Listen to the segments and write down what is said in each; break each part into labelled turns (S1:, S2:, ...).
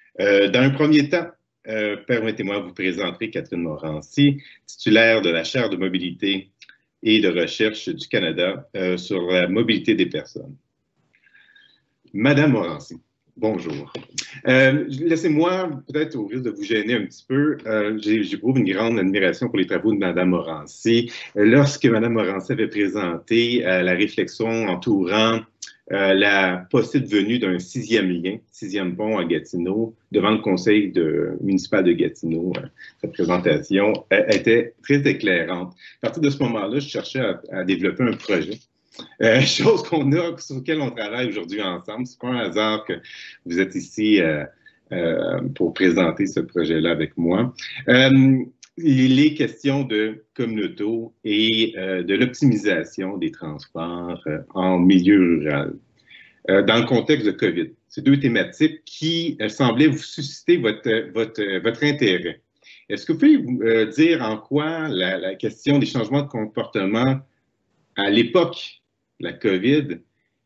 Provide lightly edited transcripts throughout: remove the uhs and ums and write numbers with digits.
S1: Dans un premier temps, permettez-moi de vous présenter Catherine Morancy, titulaire de la Chaire de mobilité et de recherche du Canada sur la mobilité des personnes. Madame Morancy, bonjour. Laissez-moi, peut-être au risque de vous gêner un petit peu, j'éprouve une grande admiration pour les travaux de Madame Morancy. Lorsque Madame Morancy avait présenté la réflexion entourant la possible venue d'un sixième lien, sixième pont à Gatineau, devant le conseil municipal de Gatineau, cette présentation était très éclairante. À partir de ce moment-là, je cherchais à développer un projet. Chose sur laquelle on travaille aujourd'hui ensemble. C'est pas un hasard que vous êtes ici pour présenter ce projet-là avec moi. Il est question de communauté et de l'optimisation des transports en milieu rural. Dans le contexte de COVID, ces deux thématiques qui semblaient vous susciter votre intérêt. Est-ce que vous pouvez dire en quoi la question des changements de comportement à l'époque la COVID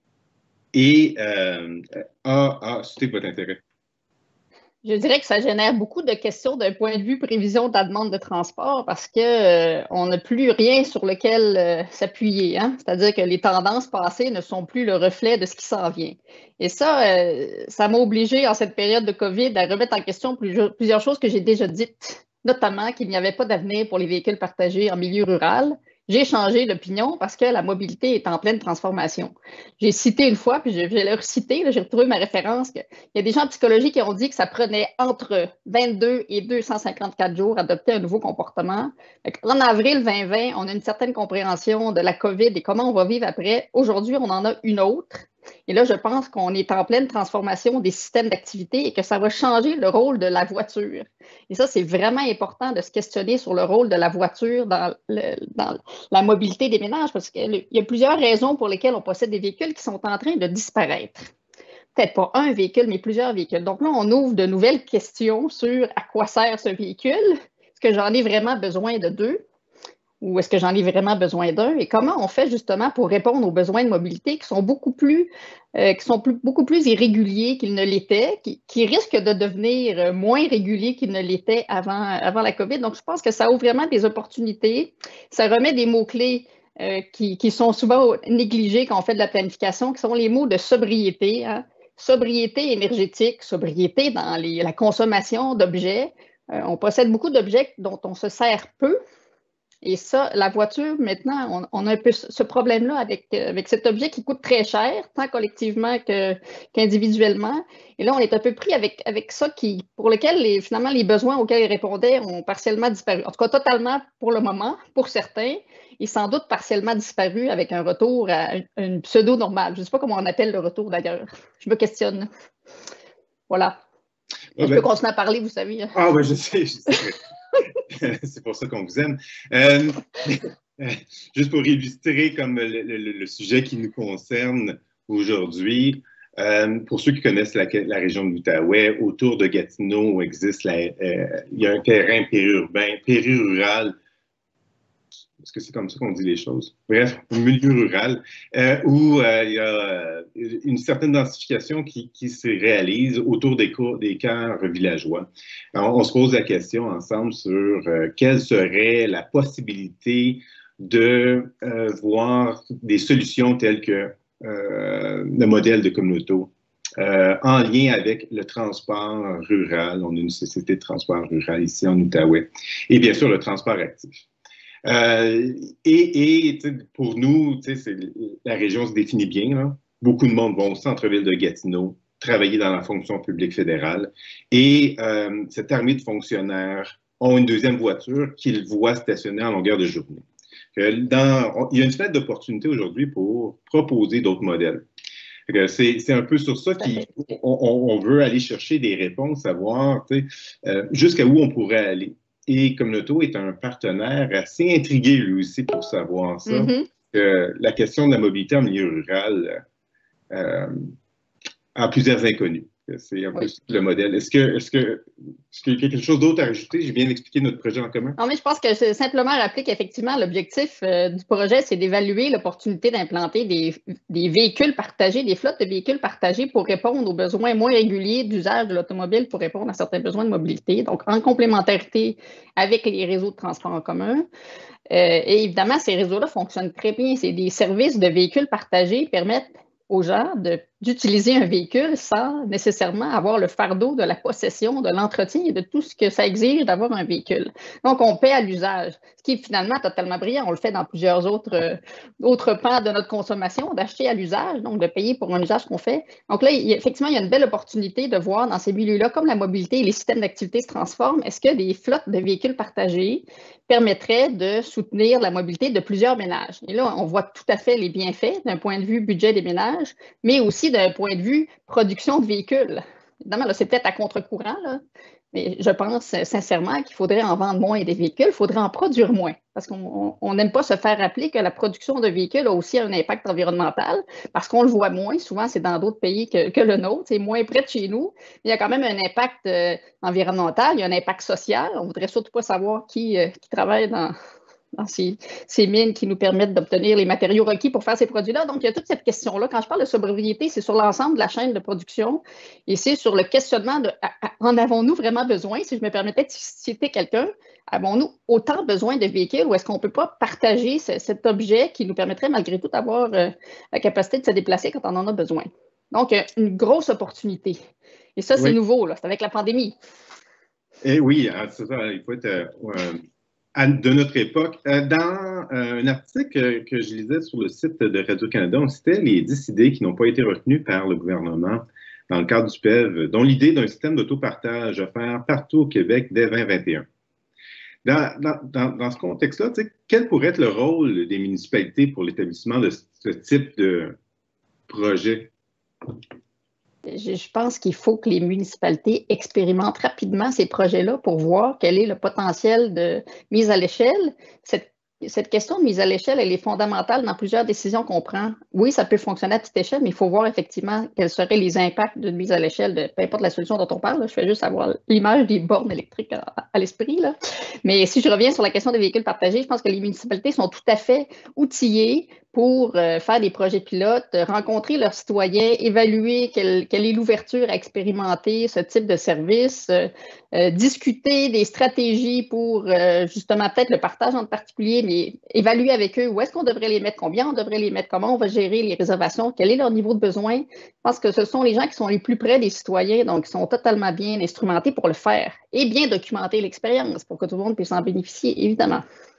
S1: a suscité votre intérêt?
S2: Je dirais que ça génère beaucoup de questions d'un point de vue prévision de la demande de transport parce qu'on n'a plus rien sur lequel s'appuyer. Hein? C'est-à-dire que les tendances passées ne sont plus le reflet de ce qui s'en vient. Et ça m'a obligé en cette période de COVID à remettre en question plusieurs choses que j'ai déjà dites, notamment qu'il n'y avait pas d'avenir pour les véhicules partagés en milieu rural. J'ai changé d'opinion parce que la mobilité est en pleine transformation. J'ai cité une fois, puis je vais le reciter, j'ai retrouvé ma référence. Il y a des gens en psychologie qui ont dit que ça prenait entre 22 et 254 jours à adopter un nouveau comportement. En avril 2020, on a une certaine compréhension de la COVID et comment on va vivre après. Aujourd'hui, on en a une autre. Et là, je pense qu'on est en pleine transformation des systèmes d'activité et que ça va changer le rôle de la voiture. Et ça, c'est vraiment important de se questionner sur le rôle de la voiture dans la mobilité des ménages parce qu'il y a plusieurs raisons pour lesquelles on possède des véhicules qui sont en train de disparaître. Peut-être pas un véhicule, mais plusieurs véhicules. Donc là, on ouvre de nouvelles questions sur à quoi sert ce véhicule. Est-ce que j'en ai vraiment besoin de deux? Ou est-ce que j'en ai vraiment besoin d'un? Et comment on fait justement pour répondre aux besoins de mobilité qui sont beaucoup plus irréguliers qu'ils ne l'étaient, qui risquent de devenir moins réguliers qu'ils ne l'étaient avant la COVID. Donc, je pense que ça ouvre vraiment des opportunités. Ça remet des mots-clés qui sont souvent négligés quand on fait de la planification, qui sont les mots de sobriété, hein? Sobriété énergétique, sobriété dans la consommation d'objets. On possède beaucoup d'objets dont on se sert peu. Et ça, la voiture, maintenant, on a un peu ce problème-là avec cet objet qui coûte très cher, tant collectivement qu'individuellement. Et là, on est un peu pris avec ça pour lequel, finalement, les besoins auxquels il répondait ont partiellement disparu. En tout cas, totalement pour le moment, pour certains, et sans doute partiellement disparu avec un retour à une pseudo-normale. Je ne sais pas comment on appelle le retour, d'ailleurs. Je me questionne. Voilà. Je peux continuer à parler, vous savez.
S1: Ah, oui, je sais. C'est pour ça qu'on vous aime. Juste pour illustrer comme le sujet qui nous concerne aujourd'hui, pour ceux qui connaissent la région de l'Outaouais, autour de Gatineau existe il y a un terrain périurbain, périrural. Est-ce que c'est comme ça qu'on dit les choses? Bref, au milieu rural, où il y a une certaine densification qui se réalise autour des cœurs villageois. Alors, on se pose la question ensemble sur quelle serait la possibilité de voir des solutions telles que le modèle de communauté en lien avec le transport rural. On a une société de transport rural ici en Outaouais. Et bien sûr, le transport actif. Pour nous, la région se définit bien. Là. Beaucoup de monde vont au centre-ville de Gatineau, travailler dans la fonction publique fédérale. Et cette armée de fonctionnaires ont une deuxième voiture qu'ils voient stationner en longueur de journée. Il y a une fenêtre d'opportunité aujourd'hui pour proposer d'autres modèles. C'est un peu sur ça qu'on veut aller chercher des réponses, savoir jusqu'à où on pourrait aller. Et Communauto est un partenaire assez intrigué, lui aussi, pour savoir ça. La question de la mobilité en milieu rural a plusieurs inconnus. C'est un peu
S2: Oui.
S1: le modèle. Est-ce qu'il y a quelque chose d'autre à rajouter? J'ai bien expliqué notre projet en commun.
S2: Non, mais je pense que c'est simplement rappeler qu'effectivement, l'objectif du projet, c'est d'évaluer l'opportunité d'implanter des véhicules partagés, des flottes de véhicules partagés pour répondre aux besoins moins réguliers d'usage de l'automobile pour répondre à certains besoins de mobilité, donc en complémentarité avec les réseaux de transport en commun. Et évidemment, ces réseaux-là fonctionnent très bien. C'est des services de véhicules partagés qui permettent aux gens d'utiliser un véhicule sans nécessairement avoir le fardeau de la possession, de l'entretien et de tout ce que ça exige d'avoir un véhicule. Donc, on paie à l'usage, ce qui est finalement totalement brillant. On le fait dans plusieurs autres pans de notre consommation, d'acheter à l'usage, donc de payer pour un usage qu'on fait. Donc là, effectivement, il y a une belle opportunité de voir dans ces milieux-là, comme la mobilité et les systèmes d'activité se transforment, est-ce que des flottes de véhicules partagés permettrait de soutenir la mobilité de plusieurs ménages. Et là, on voit tout à fait les bienfaits d'un point de vue budget des ménages, mais aussi d'un point de vue production de véhicules. Évidemment, là, c'est peut-être à contre-courant, là, mais je pense sincèrement qu'il faudrait en vendre moins des véhicules, il faudrait en produire moins, parce qu'on n'aime pas se faire rappeler que la production de véhicules a aussi un impact environnemental, parce qu'on le voit moins, souvent c'est dans d'autres pays que le nôtre, c'est moins près de chez nous, mais il y a quand même un impact environnemental, il y a un impact social, on ne voudrait surtout pas savoir qui travaille dans ces mines qui nous permettent d'obtenir les matériaux requis pour faire ces produits-là. Donc, il y a toute cette question-là. Quand je parle de sobriété, c'est sur l'ensemble de la chaîne de production et c'est sur le questionnement de en avons-nous vraiment besoin? Si je me permettais de citer quelqu'un, avons-nous autant besoin de véhicules ou est-ce qu'on ne peut pas partager cet objet qui nous permettrait malgré tout d'avoir la capacité de se déplacer quand on en a besoin? Donc, une grosse opportunité. Et ça, c'est
S1: Oui.
S2: nouveau, là. C'est avec la pandémie.
S1: Et oui, c'est ça. Il faut être de notre époque. Dans un article que je lisais sur le site de Radio-Canada, on citait les 10 idées qui n'ont pas été retenues par le gouvernement dans le cadre du PEV, dont l'idée d'un système d'autopartage offert partout au Québec dès 2021. Dans ce contexte-là, quel pourrait être le rôle des municipalités pour l'établissement de ce type de projet?
S2: Je pense qu'il faut que les municipalités expérimentent rapidement ces projets-là pour voir quel est le potentiel de mise à l'échelle. Cette question de mise à l'échelle, elle est fondamentale dans plusieurs décisions qu'on prend. Oui, ça peut fonctionner à petite échelle, mais il faut voir effectivement quels seraient les impacts d'une mise à l'échelle de peu importe la solution dont on parle. Là. Je fais juste avoir l'image des bornes électriques à l'esprit. Là. Mais si je reviens sur la question des véhicules partagés, je pense que les municipalités sont tout à fait outillées pour faire des projets pilotes, rencontrer leurs citoyens, évaluer quelle est l'ouverture à expérimenter ce type de service, discuter des stratégies pour justement peut-être le partage en particulier, mais évaluer avec eux où est-ce qu'on devrait les mettre, combien on devrait les mettre, comment on va gérer les réservations, quel est leur niveau de besoin. Je pense que ce sont les gens qui sont les plus près des citoyens, donc qui sont totalement bien instrumentés pour le faire et bien documenter l'expérience pour que tout le monde puisse en bénéficier, évidemment.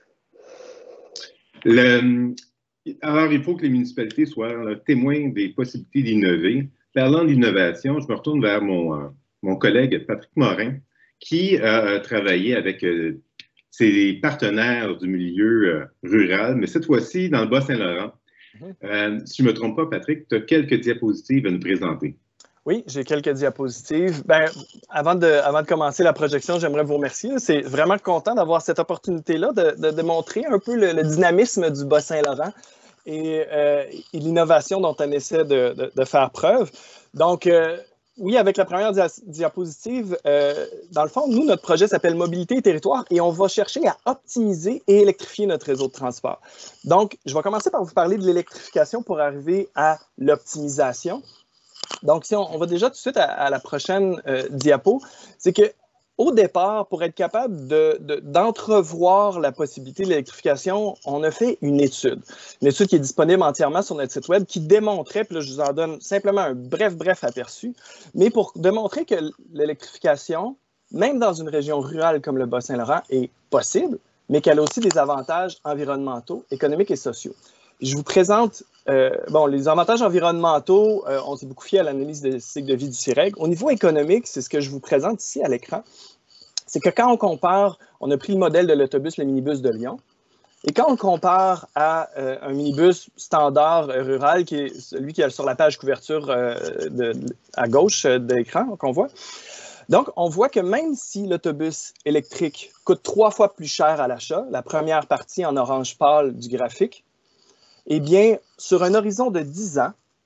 S1: Alors, il faut que les municipalités soient témoins des possibilités d'innover. Parlant d'innovation, je me retourne vers mon collègue Patrick Morin, qui a travaillé avec ses partenaires du milieu rural, mais cette fois-ci dans le Bas-Saint-Laurent. Si je ne me trompe pas, Patrick, tu as quelques diapositives à nous présenter.
S3: Oui, j'ai quelques diapositives. Avant de commencer la projection, j'aimerais vous remercier. C'est vraiment content d'avoir cette opportunité-là de montrer un peu le dynamisme du Bas-Saint-Laurent et l'innovation dont on essaie de faire preuve. Donc, oui, avec la première diapositive, dans le fond, nous, notre projet s'appelle Mobilité et territoire et on va chercher à optimiser et électrifier notre réseau de transport. Donc, je vais commencer par vous parler de l'électrification pour arriver à l'optimisation. Donc, si on va déjà tout de suite à la prochaine diapo, c'est qu'au départ, pour être capable d'entrevoir la possibilité de l'électrification, on a fait une étude qui est disponible entièrement sur notre site web qui démontrait, puis là, je vous en donne simplement un bref aperçu, mais pour démontrer que l'électrification, même dans une région rurale comme le Bas-Saint-Laurent, est possible, mais qu'elle a aussi des avantages environnementaux, économiques et sociaux. Puis je vous présente les avantages environnementaux, on s'est beaucoup fié à l'analyse des cycles de vie du CIREG. Au niveau économique, c'est ce que je vous présente ici à l'écran. C'est que quand on compare, on a pris le modèle de l'autobus, le minibus de Lyon, et quand on le compare à un minibus standard rural, qui est celui qui est sur la page couverture à gauche de l'écran qu'on voit, donc on voit que même si l'autobus électrique coûte 3 fois plus cher à l'achat, la première partie en orange pâle du graphique, eh bien, sur un horizon de 10 ans,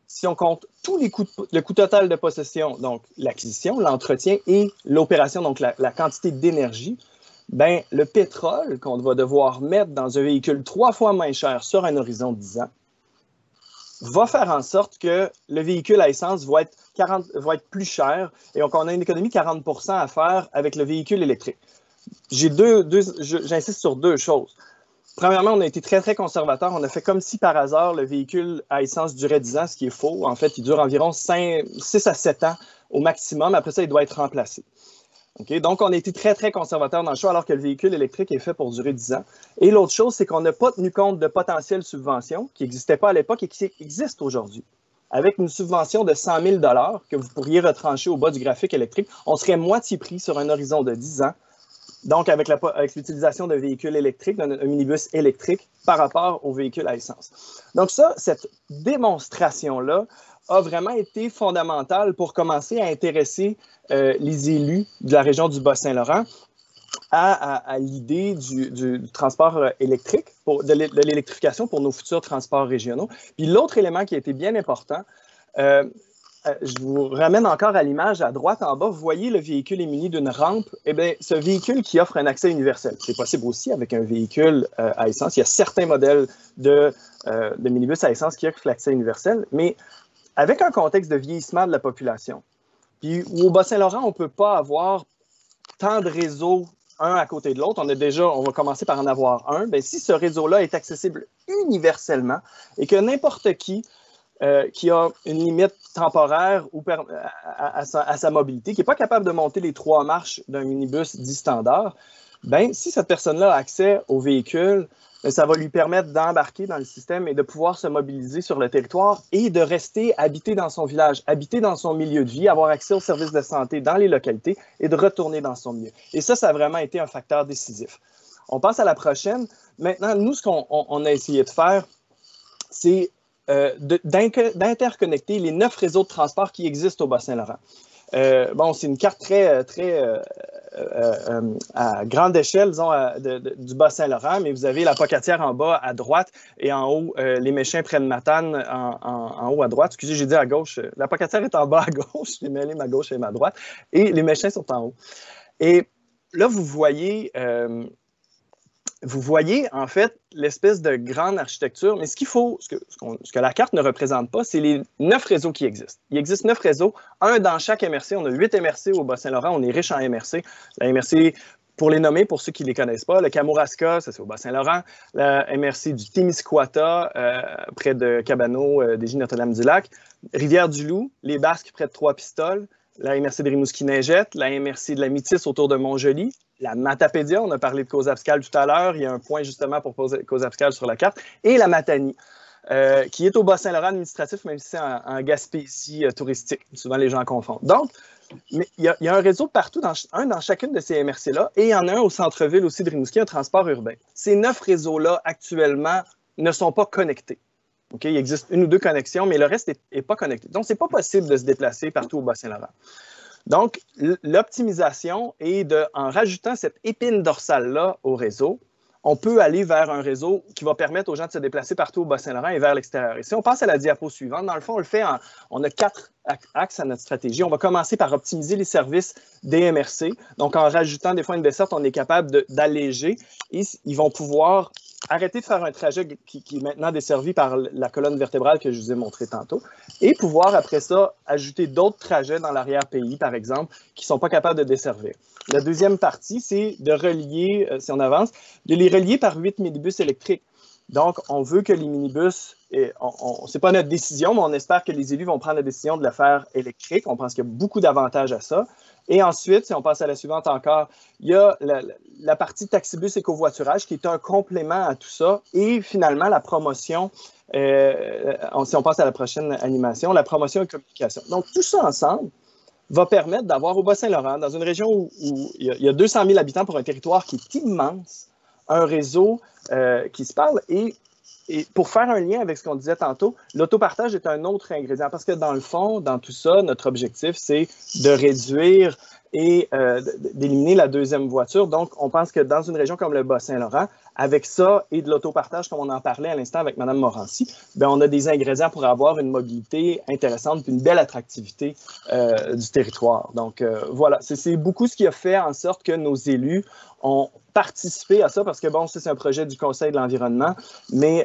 S3: si on compte tous les coûts, le coût total de possession, donc l'acquisition, l'entretien et l'opération, donc la quantité d'énergie, ben, le pétrole qu'on va devoir mettre dans un véhicule 3 fois moins cher sur un horizon de 10 ans va faire en sorte que le véhicule à essence va être plus cher et donc on a une économie de 40 % à faire avec le véhicule électrique. J'insiste sur 2 choses. Premièrement, on a été très, très conservateur. On a fait comme si par hasard le véhicule à essence durait 10 ans, ce qui est faux. En fait, il dure environ 6 à 7 ans au maximum. Après ça, il doit être remplacé. Okay? Donc, on a été très, très conservateur dans le choix alors que le véhicule électrique est fait pour durer 10 ans. Et l'autre chose, c'est qu'on n'a pas tenu compte de potentielles subventions qui n'existaient pas à l'époque et qui existent aujourd'hui. Avec une subvention de 100 000 $ que vous pourriez retrancher au bas du graphique électrique, on serait moitié prix sur un horizon de 10 ans. Donc, avec l'utilisation d'un véhicule électrique, d'un minibus électrique par rapport au véhicule à essence. Donc ça, cette démonstration-là a vraiment été fondamentale pour commencer à intéresser les élus de la région du Bas-Saint-Laurent à l'idée du transport électrique, de l'électrification pour nos futurs transports régionaux. Puis l'autre élément qui a été bien important, je vous ramène encore à l'image à droite en bas. Vous voyez le véhicule est muni d'une rampe. Eh bien, ce véhicule qui offre un accès universel. C'est possible aussi avec un véhicule à essence. Il y a certains modèles de minibus à essence qui offrent l'accès universel, mais avec un contexte de vieillissement de la population, puis où au Bas-Saint-Laurent, on ne peut pas avoir tant de réseaux un à côté de l'autre. On va commencer par en avoir un. Bien, si ce réseau-là est accessible universellement et que n'importe qui a une limite temporaire ou à sa mobilité, qui n'est pas capable de monter les 3 marches d'un minibus dit standard, bien, si cette personne-là a accès au véhicule, ça va lui permettre d'embarquer dans le système et de pouvoir se mobiliser sur le territoire et de rester habité dans son village, habité dans son milieu de vie, avoir accès aux services de santé dans les localités et de retourner dans son milieu. Et ça a vraiment été un facteur décisif. On passe à la prochaine. Maintenant, nous, ce qu'on a essayé de faire, c'est d'interconnecter les 9 réseaux de transport qui existent au Bas-Saint-Laurent. C'est une carte très à grande échelle, disons, du Bas-Saint-Laurent, mais vous avez la Pocatière en bas à droite et en haut, les Méchins près de Matane en haut à droite. Excusez, j'ai dit à gauche. La Pocatière est en bas à gauche, j'ai mêlé ma gauche et ma droite, et les Méchins sont en haut. Et là, vous voyez en fait l'espèce de grande architecture, mais ce que la carte ne représente pas, c'est les 9 réseaux qui existent. Il existe 9 réseaux, un dans chaque MRC. On a 8 MRC au Bas-Saint-Laurent, on est riche en MRC. La MRC, pour les nommer, pour ceux qui ne les connaissent pas, le Kamouraska, ça c'est au Bas-Saint-Laurent, la MRC du Témiscouata, près de Cabano, des Notre-Dame-du-Lac, Rivière-du-Loup, les Basques près de Trois-Pistoles, la MRC de Rimouski-Neigette, la MRC de la Métis autour de Montjoly, la Matapédia, on a parlé de Cause-Abscale tout à l'heure, il y a un point justement pour Cause-Abscale sur la carte, et la Matanie, qui est au Bas-Saint-Laurent administratif, même si c'est en Gaspésie touristique. Souvent, les gens confondent. Donc, il y a un réseau partout, dans chacune de ces MRC-là, et il y en a un au centre-ville aussi de Rimouski, un transport urbain. Ces 9 réseaux-là, actuellement, ne sont pas connectés. Okay? Il existe 1 ou 2 connexions, mais le reste n'est pas connecté. Donc, ce n'est pas possible de se déplacer partout au Bas-Saint-Laurent. Donc, l'optimisation est en rajoutant cette épine dorsale-là au réseau, on peut aller vers un réseau qui va permettre aux gens de se déplacer partout au Bas-Saint-Laurent et vers l'extérieur. Et si on passe à la diapo suivante, dans le fond, on a 4 axes à notre stratégie. On va commencer par optimiser les services des MRC. Donc, en rajoutant des fois une desserte, on est capable d'alléger et ils vont pouvoir arrêter de faire un trajet qui est maintenant desservi par la colonne vertébrale que je vous ai montré tantôt et pouvoir, après ça, ajouter d'autres trajets dans l'arrière-pays, par exemple, qui ne sont pas capables de desservir. La deuxième partie, c'est de relier, si on avance, de les relier par 8 minibus électriques. Donc, on veut que les minibus, ce n'est pas notre décision, mais on espère que les élus vont prendre la décision de le faire électrique. On pense qu'il y a beaucoup d'avantages à ça. Et ensuite, si on passe à la suivante encore, il y a la partie taxibus et covoiturage qui est un complément à tout ça. Et finalement, la promotion, si on passe à la prochaine animation, la promotion et communication. Donc, tout ça ensemble va permettre d'avoir au Bas-Saint-Laurent, dans une région où il y a 200 000 habitants pour un territoire qui est immense, un réseau qui se parle. Et Et pour faire un lien avec ce qu'on disait tantôt, l'autopartage est un autre ingrédient parce que dans le fond, dans tout ça, notre objectif, c'est de réduire et d'éliminer la deuxième voiture. Donc, on pense que dans une région comme le Bas-Saint-Laurent, avec ça et de l'autopartage, comme on en parlait à l'instant avec Mme Morancy, bien, on a des ingrédients pour avoir une mobilité intéressante et une belle attractivité du territoire. Donc, voilà, c'est beaucoup ce qui a fait en sorte que nos élus ont participé à ça parce que, bon, c'est un projet du Conseil de l'environnement, mais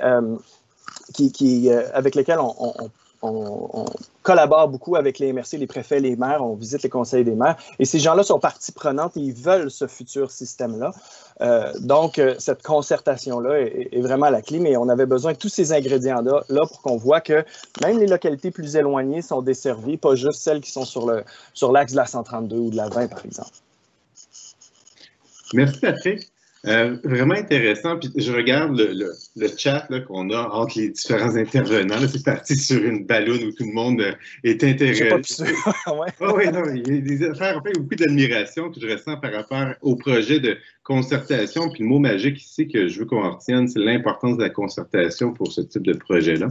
S3: avec lequel on collabore beaucoup avec les MRC, les préfets, les maires, on visite les conseils des maires, et ces gens-là sont partie prenante et ils veulent ce futur système-là. Donc, cette concertation-là est vraiment la clé, mais on avait besoin de tous ces ingrédients-là pour qu'on voit que même les localités plus éloignées sont desservies, pas juste celles qui sont sur l'axe de la 132 ou de la 20, par exemple.
S1: Merci, Patrick. Vraiment intéressant. Puis je regarde le chat qu'on a entre les différents intervenants. C'est parti sur une balloune où tout le monde est intéressé.
S3: Pas plus ouais.
S1: Oh, oui, non, il y a des affaires, en fait, beaucoup d'admiration que je ressens par rapport au projet de concertation. Puis le mot magique ici que je veux qu'on retienne, c'est l'importance de la concertation pour ce type de projet-là.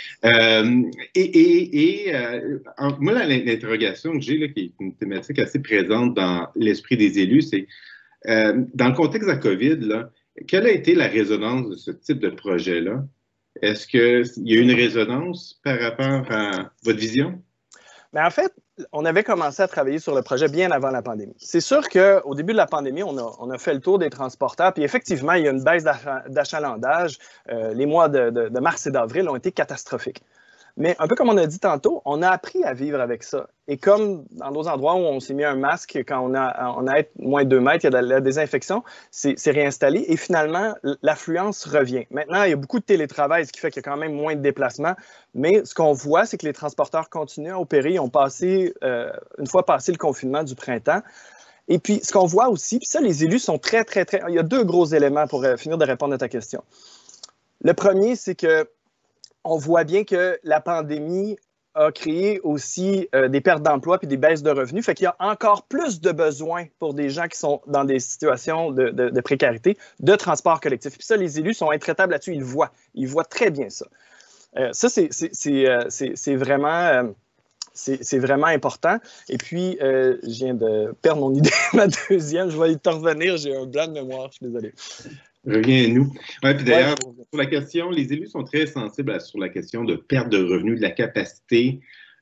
S1: Ouais. Moi, l'interrogation que j'ai, qui est une thématique assez présente dans l'esprit des élus, c'est dans le contexte de la COVID, là, quelle a été la résonance de ce type de projet-là? Est-ce qu'il y a une résonance par rapport à votre vision?
S3: Bien, en fait, on avait commencé à travailler sur le projet bien avant la pandémie. C'est sûr qu'au début de la pandémie, on a fait le tour des transporteurs, puis effectivement, il y a une baisse d'achalandage. Les mois de mars et d'avril ont été catastrophiques. Mais un peu comme on a dit tantôt, on a appris à vivre avec ça. Et comme dans d'autres endroits où on s'est mis un masque quand on a moins de 2 mètres, il y a de la désinfection, c'est réinstallé et finalement, l'affluence revient. Maintenant, il y a beaucoup de télétravail, ce qui fait qu'il y a quand même moins de déplacements. Mais ce qu'on voit, c'est que les transporteurs continuent à opérer. Ils ont passé, une fois passé le confinement du printemps. Et puis, ce qu'on voit aussi, puis ça, les élus sont très... Il y a 2 gros éléments pour finir de répondre à ta question. Le premier, c'est que on voit bien que la pandémie a créé aussi des pertes d'emploi puis des baisses de revenus. Fait qu'il y a encore plus de besoins pour des gens qui sont dans des situations de précarité, de transport collectif. Puis ça, les élus sont intraitables là-dessus. Ils voient très bien ça. Ça, c'est vraiment important. Et puis, je viens de perdre mon idée, ma deuxième. Je vais y revenir. J'ai un blanc de mémoire. Je suis désolé.
S1: Reviens à nous. Ouais, puis d'ailleurs, sur la question, les élus sont très sensibles sur la question de perte de revenus, de la capacité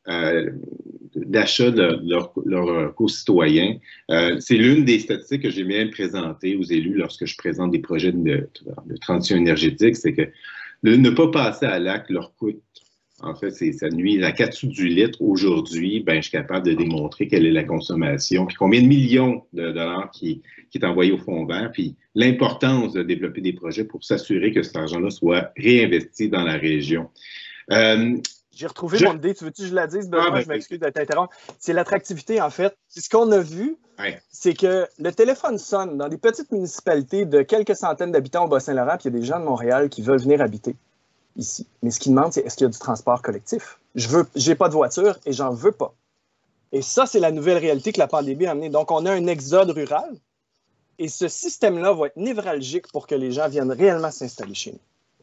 S1: d'achat de leurs co-citoyens. C'est l'une des statistiques que j'ai bien présentées aux élus lorsque je présente des projets de transition énergétique, c'est que ne pas passer à l'acte leur coûte. En fait, ça nuit à 4 sous du litre. Aujourd'hui, ben, je suis capable de démontrer quelle est la consommation, puis combien de millions de dollars qui est envoyé au fonds vert, puis l'importance de développer des projets pour s'assurer que cet argent-là soit réinvesti dans la région.
S3: J'ai retrouvé mon idée. Tu veux-tu que je la dise? Je m'excuse de t'interrompre. C'est l'attractivité, en fait. C'est ce qu'on a vu, c'est que le téléphone sonne dans des petites municipalités de quelques centaines d'habitants au Bas-Saint-Laurent, puis il y a des gens de Montréal qui veulent venir habiter ici. Mais ce qu'ils demandent, c'est est-ce qu'il y a du transport collectif? J'ai pas de voiture et j'en veux pas. Et ça, c'est la nouvelle réalité que la pandémie a amenée. Donc, on a un exode rural et ce système-là va être névralgique pour que les gens viennent réellement s'installer chez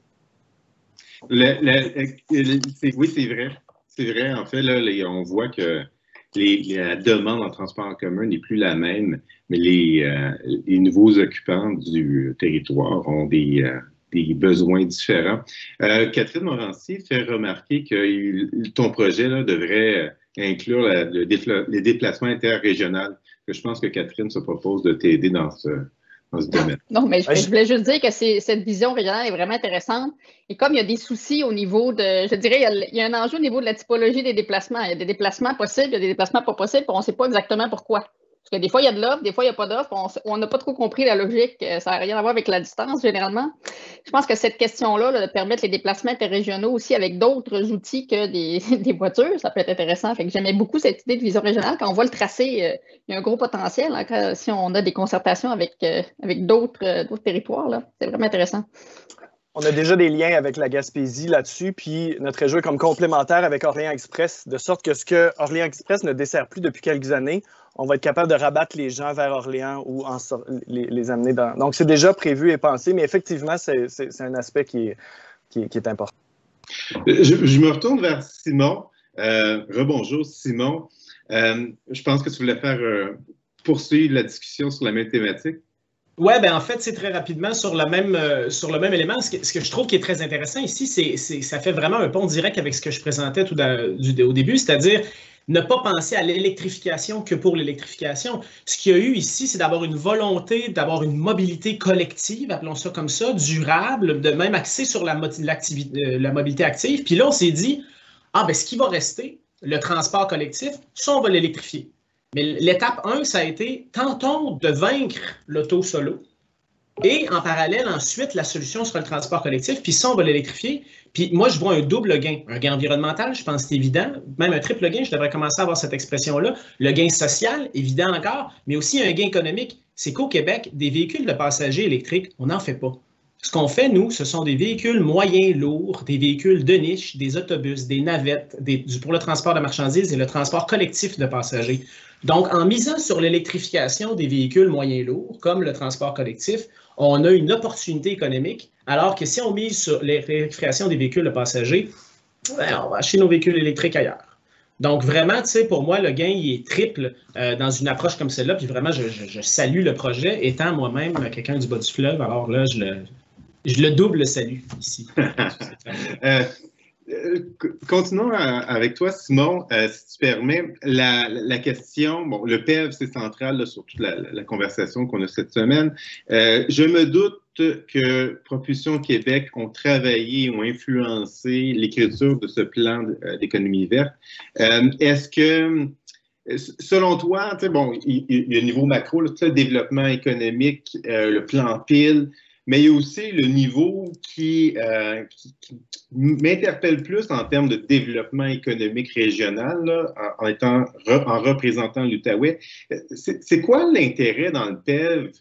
S3: nous.
S1: Oui, c'est vrai. C'est vrai. En fait, là, on voit que la demande en transport en commun n'est plus la même, mais les nouveaux occupants du territoire ont des besoins différents. Catherine Morancy fait remarquer que ton projet là, devrait inclure les déplacements interrégionaux. Je pense que Catherine se propose de t'aider dans ce domaine.
S2: Non, mais je voulais juste dire que cette vision régionale est vraiment intéressante. Et comme il y a des soucis au niveau de, je dirais, il y a un enjeu au niveau de la typologie des déplacements. Il y a des déplacements possibles, il y a des déplacements pas possibles, puis on ne sait pas exactement pourquoi. Parce que des fois, il y a de l'offre, des fois, il n'y a pas d'offre. On n'a pas trop compris la logique. Ça n'a rien à voir avec la distance, généralement. Je pense que cette question-là, de permettre les déplacements interrégionaux aussi avec d'autres outils que des voitures, ça peut être intéressant. Fait que j'aimais beaucoup cette idée de vision régionale. Quand on voit le tracé, il y a un gros potentiel si on a des concertations avec d'autres territoires. C'est vraiment intéressant.
S3: On a déjà des liens avec la Gaspésie là-dessus, puis notre réseau est comme complémentaire avec Orléans Express, de sorte que ce que Orléans Express ne dessert plus depuis quelques années, on va être capable de rabattre les gens vers Orléans ou les amener dans... Donc, c'est déjà prévu et pensé, mais effectivement, c'est un aspect qui qui est important.
S1: Je me retourne vers Simon. Rebonjour, Simon. Je pense que tu voulais faire poursuivre la discussion sur la même thématique.
S4: Oui, ben en fait, c'est très rapidement sur le même élément. Ce que je trouve qui est très intéressant ici, ça fait vraiment un pont direct avec ce que je présentais au début, c'est-à-dire ne pas penser à l'électrification que pour l'électrification. Ce qu'il y a eu ici, c'est d'avoir une volonté, d'avoir une mobilité collective, appelons ça comme ça, durable, de même axée sur la mobilité active. Puis là, on s'est dit, ben ce qui va rester, le transport collectif, ça, on va l'électrifier. Mais l'étape 1, ça a été, tentons de vaincre l'auto solo. Et en parallèle, ensuite, la solution sera le transport collectif. Puis ça, on va l'électrifier. Puis moi, je vois un double gain. Un gain environnemental, je pense que c'est évident. Même un triple gain, je devrais commencer à avoir cette expression-là. Le gain social, évident encore, mais aussi un gain économique. C'est qu'au Québec, des véhicules de passagers électriques, on n'en fait pas. Ce qu'on fait, nous, ce sont des véhicules moyens lourds, des véhicules de niche, des autobus, des navettes, pour le transport de marchandises et le transport collectif de passagers. Donc, en misant sur l'électrification des véhicules moyens lourds, comme le transport collectif, on a une opportunité économique, alors que si on mise sur l'électrification des véhicules de passagers, on va acheter nos véhicules électriques ailleurs. Donc, vraiment, tu sais, pour moi, le gain, il est triple dans une approche comme celle-là. Puis vraiment, je salue le projet, étant moi-même quelqu'un du bas du fleuve. Alors là, je le double salue ici.
S1: Continuons avec toi, Simon, si tu permets. La question, bon, le PEV, c'est central là, sur toute la conversation qu'on a cette semaine. Je me doute que Propulsion Québec ont travaillé, ont influencé l'écriture de ce plan d'économie verte. Est-ce que, selon toi, bon, il y a le niveau macro, le développement économique, le plan PIL, mais il y a aussi le niveau qui m'interpelle plus en termes de développement économique régional, là, en représentant l'Outaouais. C'est quoi l'intérêt dans le PEV?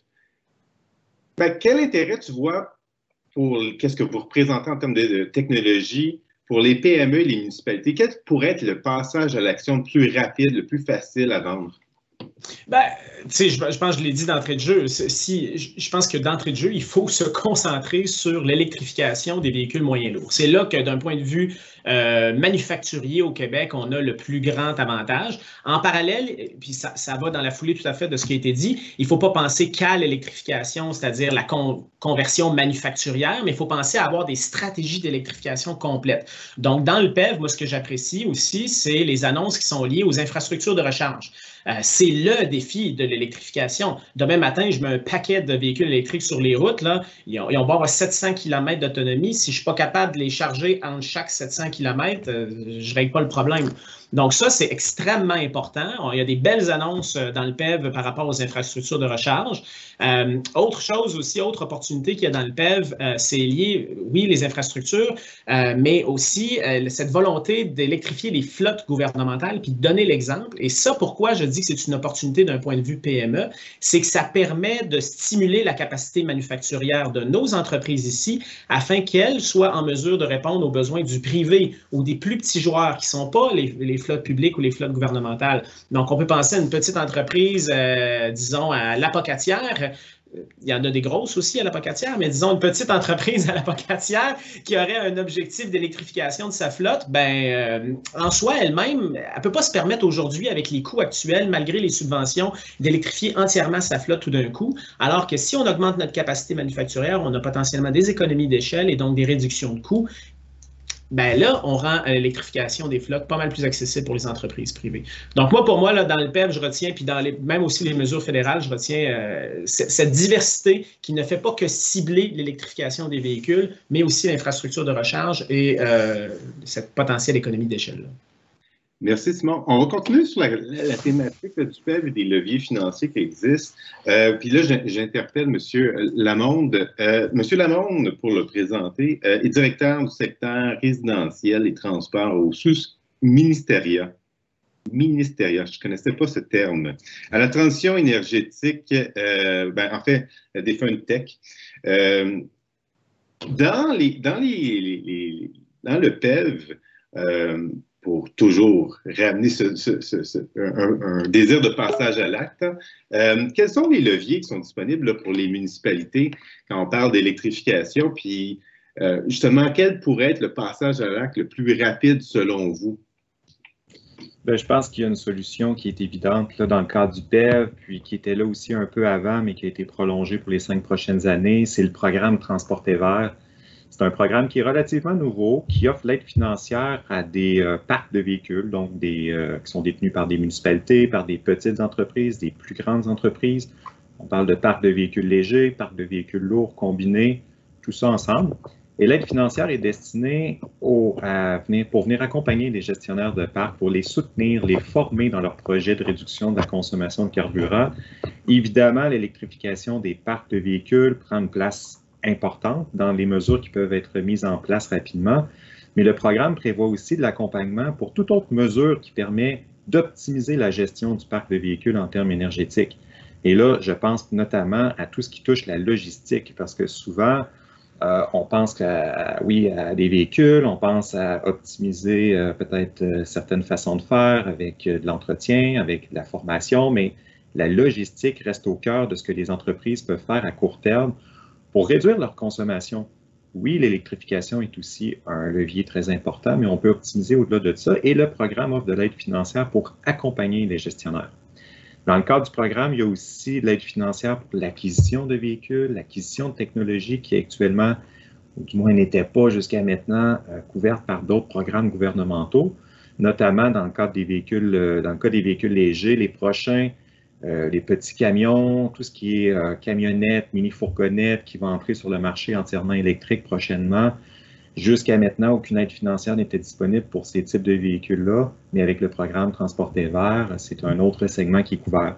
S1: Quel intérêt tu vois pour qu'est-ce que vous représentez en termes de technologie pour les PME et les municipalités? Quel pourrait être le passage à l'action le plus rapide, le plus facile à vendre?
S4: Ben, tu sais, je pense que je l'ai dit d'entrée de jeu. Je pense que d'entrée de jeu, il faut se concentrer sur l'électrification des véhicules moyens lourds. C'est là que d'un point de vue manufacturier au Québec, on a le plus grand avantage. En parallèle, puis ça va dans la foulée tout à fait de ce qui a été dit, il ne faut pas penser qu'à l'électrification, c'est-à-dire la conversion manufacturière, mais il faut penser à avoir des stratégies d'électrification complètes. Donc, dans le PEV, moi, ce que j'apprécie aussi, c'est les annonces qui sont liées aux infrastructures de recharge. C'est le défi de l'électrification. Demain matin, je mets un paquet de véhicules électriques sur les routes. Là. Ils vont avoir 700 km d'autonomie. Si je ne suis pas capable de les charger entre chaque 700 km, je ne règle pas le problème. Donc ça, c'est extrêmement important. Il y a des belles annonces dans le PEV par rapport aux infrastructures de recharge. Autre chose aussi, autre opportunité qu'il y a dans le PEV, c'est lié, oui, les infrastructures, mais aussi cette volonté d'électrifier les flottes gouvernementales puis de donner l'exemple. Et ça, pourquoi je dis que c'est une opportunité d'un point de vue PME, c'est que ça permet de stimuler la capacité manufacturière de nos entreprises ici afin qu'elles soient en mesure de répondre aux besoins du privé ou des plus petits joueurs qui ne sont pas les flottes publiques ou les flottes gouvernementales. Donc, on peut penser à une petite entreprise, disons, à l'Apocatière. Il y en a des grosses aussi à l'Apocatière, mais disons une petite entreprise à l'Apocatière qui aurait un objectif d'électrification de sa flotte, en soi, elle-même, elle ne peut pas se permettre aujourd'hui, avec les coûts actuels, malgré les subventions, d'électrifier entièrement sa flotte tout d'un coup, alors que si on augmente notre capacité manufacturière, on a potentiellement des économies d'échelle et donc des réductions de coûts. Là, on rend l'électrification des flottes pas mal plus accessible pour les entreprises privées. Donc, moi, pour moi, là, dans le PEV, je retiens, puis même aussi les mesures fédérales, je retiens cette diversité qui ne fait pas que cibler l'électrification des véhicules, mais aussi l'infrastructure de recharge et cette potentielle économie d'échelle.
S1: Merci, Simon. On va continuer sur la thématique du PEV et des leviers financiers qui existent. Puis là, j'interpelle M. Lamonde. M. Lamonde, pour le présenter, est directeur du secteur résidentiel et transport au sous-ministériat. Je ne connaissais pas ce terme. À la transition énergétique, en fait, des Fun Tech. Dans le PEV, pour toujours ramener un désir de passage à l'acte. Quels sont les leviers qui sont disponibles là, pour les municipalités quand on parle d'électrification? Puis, Justement, quel pourrait être le passage à l'acte le plus rapide selon vous?
S5: Bien, je pense qu'il y a une solution qui est évidente là, dans le cadre du PEV, puis qui était là aussi un peu avant, mais qui a été prolongée pour les 5 prochaines années. C'est le programme Transporter vert. C'est un programme qui est relativement nouveau, qui offre l'aide financière à des parcs de véhicules, donc qui sont détenus par des municipalités, par des petites entreprises, des plus grandes entreprises. On parle de parcs de véhicules légers, parcs de véhicules lourds combinés, tout ça ensemble. Et l'aide financière est destinée pour venir accompagner les gestionnaires de parcs, pour les soutenir, les former dans leurs projets de réduction de la consommation de carburant. Évidemment, l'électrification des parcs de véhicules prend une place importante dans les mesures qui peuvent être mises en place rapidement, mais le programme prévoit aussi de l'accompagnement pour toute autre mesure qui permet d'optimiser la gestion du parc de véhicules en termes énergétiques. Et là, je pense notamment à tout ce qui touche la logistique, parce que souvent, on pense à des véhicules, on pense à optimiser peut-être certaines façons de faire avec de l'entretien, avec de la formation, mais la logistique reste au cœur de ce que les entreprises peuvent faire à court terme pour réduire leur consommation. Oui, l'électrification est aussi un levier très important, mais on peut optimiser au-delà de ça et le programme offre de l'aide financière pour accompagner les gestionnaires. Dans le cadre du programme, il y a aussi de l'aide financière pour l'acquisition de véhicules, l'acquisition de technologies qui actuellement, ou du moins n'étaient pas jusqu'à maintenant, couvertes par d'autres programmes gouvernementaux, notamment dans le cadre des véhicules, dans le cas des véhicules légers, les prochains, les petits camions, tout ce qui est camionnettes, mini-fourgonnettes qui vont entrer sur le marché entièrement électrique prochainement. Jusqu'à maintenant, aucune aide financière n'était disponible pour ces types de véhicules-là, mais avec le programme Transporter vert, c'est un autre segment qui est couvert.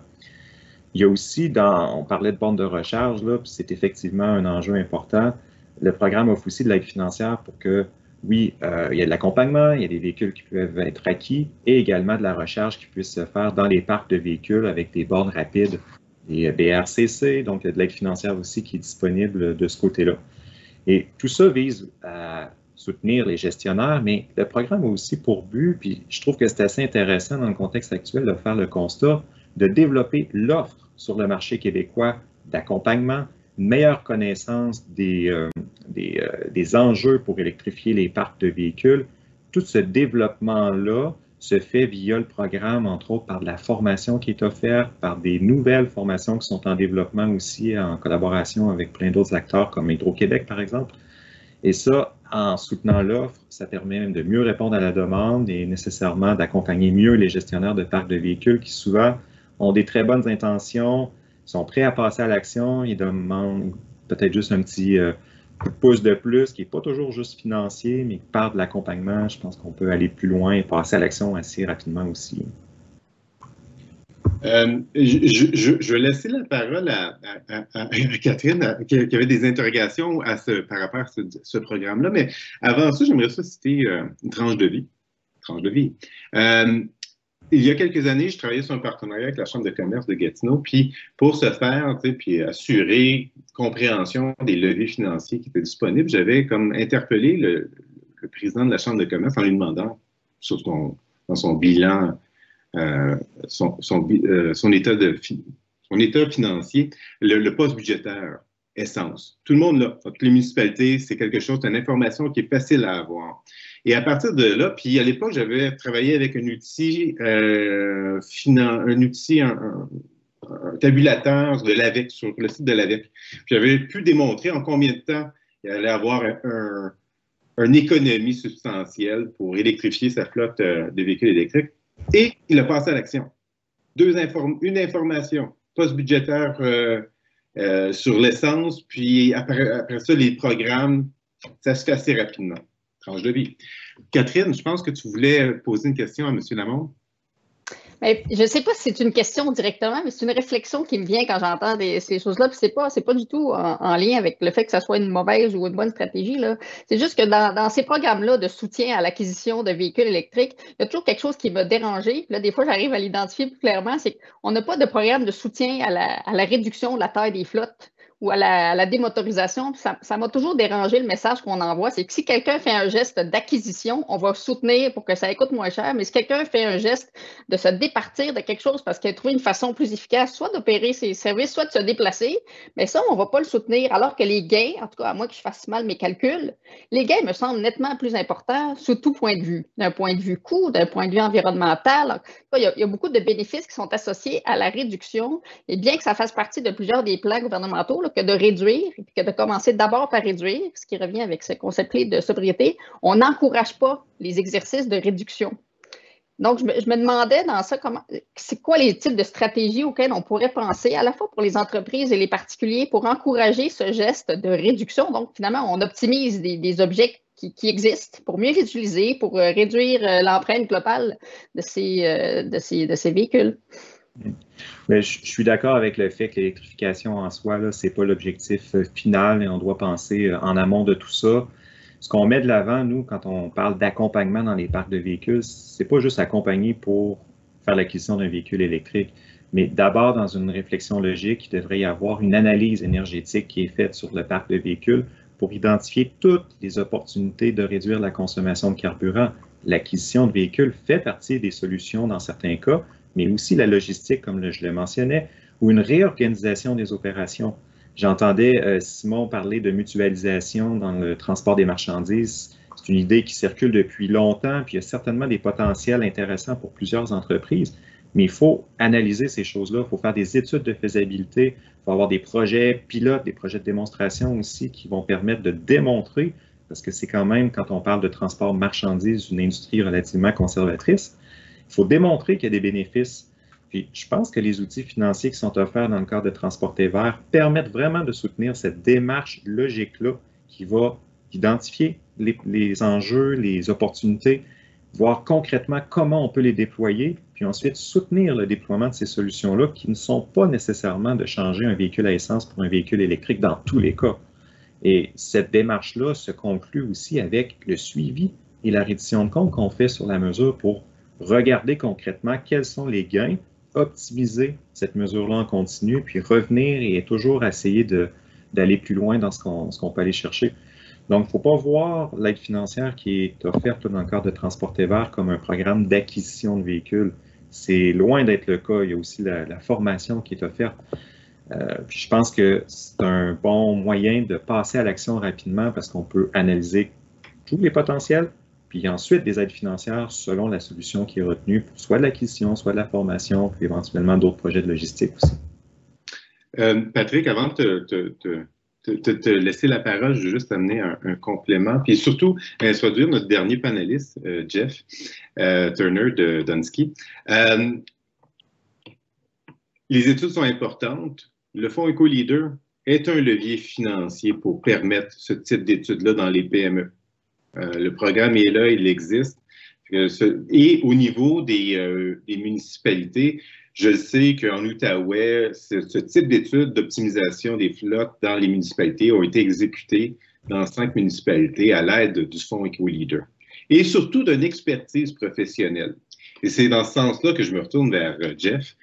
S5: Il y a aussi, on parlait de bornes de recharge, là, puis c'est effectivement un enjeu important. Le programme offre aussi de l'aide financière pour que, oui, il y a de l'accompagnement, il y a des véhicules qui peuvent être acquis et également de la recharge qui puisse se faire dans les parcs de véhicules avec des bornes rapides, des BRCC, donc il y a de l'aide financière aussi qui est disponible de ce côté-là. Et tout ça vise à soutenir les gestionnaires, mais le programme a aussi pour but, puis je trouve que c'est assez intéressant dans le contexte actuel de faire le constat, de développer l'offre sur le marché québécois d'accompagnement, une meilleure connaissance des enjeux pour électrifier les parcs de véhicules. Tout ce développement-là se fait via le programme, entre autres par de la formation qui est offerte, par des nouvelles formations qui sont en développement aussi en collaboration avec plein d'autres acteurs comme Hydro-Québec, par exemple. Et ça, en soutenant l'offre, ça permet même de mieux répondre à la demande et nécessairement d'accompagner mieux les gestionnaires de parcs de véhicules qui souvent ont des très bonnes intentions, sont prêts à passer à l'action, ils demandent peut-être juste un petit coup de pouce de plus, qui n'est pas toujours juste financier, mais par de l'accompagnement, je pense qu'on peut aller plus loin et passer à l'action assez rapidement aussi.
S1: Je vais laisser la parole à Catherine, qui avait des interrogations par rapport à ce programme-là, mais avant ça, j'aimerais ça citer une tranche de vie. Il y a quelques années, je travaillais sur un partenariat avec la Chambre de commerce de Gatineau, puis pour ce faire, puis assurer compréhension des leviers financiers qui étaient disponibles, j'avais comme interpellé le président de la Chambre de commerce en lui demandant dans son bilan, son état financier, le poste budgétaire, essence. Tout le monde l'a, toutes les municipalités, c'est quelque chose, c'est une information qui est facile à avoir. Et à partir de là, puis à l'époque, j'avais travaillé avec un outil, un tabulateur de l'AVEC, sur le site de l'AVEC. J'avais pu démontrer en combien de temps il allait avoir une économie substantielle pour électrifier sa flotte de véhicules électriques. Et il a passé à l'action. Une information post-budgétaire sur l'essence, puis après ça, les programmes, ça se fait assez rapidement. Tranche de vie. Catherine, je pense que tu voulais poser une question à M. Lamont.
S2: Bien, je ne sais pas si c'est une question directement, mais c'est une réflexion qui me vient quand j'entends ces choses-là. Puis c'est pas du tout en lien avec le fait que ça soit une mauvaise ou une bonne stratégie, là. C'est juste que dans ces programmes-là de soutien à l'acquisition de véhicules électriques, il y a toujours quelque chose qui m'a dérangé. Puis là, des fois, j'arrive à l'identifier plus clairement, c'est qu'on n'a pas de programme de soutien à la réduction de la taille des flottes ou à la démotorisation. Ça m'a toujours dérangé le message qu'on envoie, c'est que si quelqu'un fait un geste d'acquisition, on va soutenir pour que ça coûte moins cher, mais si quelqu'un fait un geste de se départir de quelque chose parce qu'il a trouvé une façon plus efficace, soit d'opérer ses services, soit de se déplacer, mais ça, on ne va pas le soutenir, alors que les gains, en tout cas à moi que je fasse mal mes calculs, les gains me semblent nettement plus importants sous tout point de vue, d'un point de vue coût, d'un point de vue environnemental. Il y a beaucoup de bénéfices qui sont associés à la réduction, et bien que ça fasse partie de plusieurs des plans gouvernementaux, là, que de réduire, et puis que de commencer d'abord par réduire, ce qui revient avec ce concept-là de sobriété, on n'encourage pas les exercices de réduction. Donc, je me demandais dans ça, c'est quoi les types de stratégies auxquelles on pourrait penser, à la fois pour les entreprises et les particuliers, pour encourager ce geste de réduction. Donc, finalement, on optimise des objets qui existent pour mieux les utiliser, pour réduire l'empreinte globale de ces véhicules.
S5: Mais je suis d'accord avec le fait que l'électrification en soi, ce n'est pas l'objectif final et on doit penser en amont de tout ça. Ce qu'on met de l'avant, nous, quand on parle d'accompagnement dans les parcs de véhicules, c'est pas juste accompagner pour faire l'acquisition d'un véhicule électrique, mais d'abord, dans une réflexion logique, il devrait y avoir une analyse énergétique qui est faite sur le parc de véhicules pour identifier toutes les opportunités de réduire la consommation de carburant. L'acquisition de véhicules fait partie des solutions dans certains cas, mais aussi la logistique, comme je le mentionnais, ou une réorganisation des opérations. J'entendais Simon parler de mutualisation dans le transport des marchandises. C'est une idée qui circule depuis longtemps, puis il y a certainement des potentiels intéressants pour plusieurs entreprises, mais il faut analyser ces choses-là, il faut faire des études de faisabilité, il faut avoir des projets pilotes, des projets de démonstration aussi qui vont permettre de démontrer, parce que c'est quand même, quand on parle de transport marchandises, une industrie relativement conservatrice, il faut démontrer qu'il y a des bénéfices. Puis, je pense que les outils financiers qui sont offerts dans le cadre de Transporter Vert permettent vraiment de soutenir cette démarche logique-là qui va identifier les enjeux, les opportunités, voir concrètement comment on peut les déployer, puis ensuite soutenir le déploiement de ces solutions-là qui ne sont pas nécessairement de changer un véhicule à essence pour un véhicule électrique dans tous les cas. Et cette démarche-là se conclut aussi avec le suivi et la reddition de compte qu'on fait sur la mesure pour regarder concrètement quels sont les gains, optimiser cette mesure-là en continu, puis revenir et toujours essayer d'aller plus loin dans ce qu'on peut aller chercher. Donc, il ne faut pas voir l'aide financière qui est offerte dans le cadre de Transporter Vert comme un programme d'acquisition de véhicules. C'est loin d'être le cas. Il y a aussi la formation qui est offerte. Puis je pense que c'est un bon moyen de passer à l'action rapidement parce qu'on peut analyser tous les potentiels, puis ensuite des aides financières selon la solution qui est retenue pour soit de l'acquisition, soit de la formation, puis éventuellement d'autres projets de logistique aussi.
S1: Patrick, avant de te laisser la parole, je veux juste amener un complément, puis surtout introduire notre dernier panéliste, Jeff Turner de Dunsky. Les études sont importantes. Le Fonds EcoLeader est un levier financier pour permettre ce type d'études-là dans les PME. Le programme est là, il existe. Et au niveau des municipalités, je sais qu'en Outaouais, ce type d'études d'optimisation des flottes dans les municipalités ont été exécutées dans 5 municipalités à l'aide du Fonds EcoLeader. Et surtout d'une expertise professionnelle. Et c'est dans ce sens-là que je me retourne vers Jeff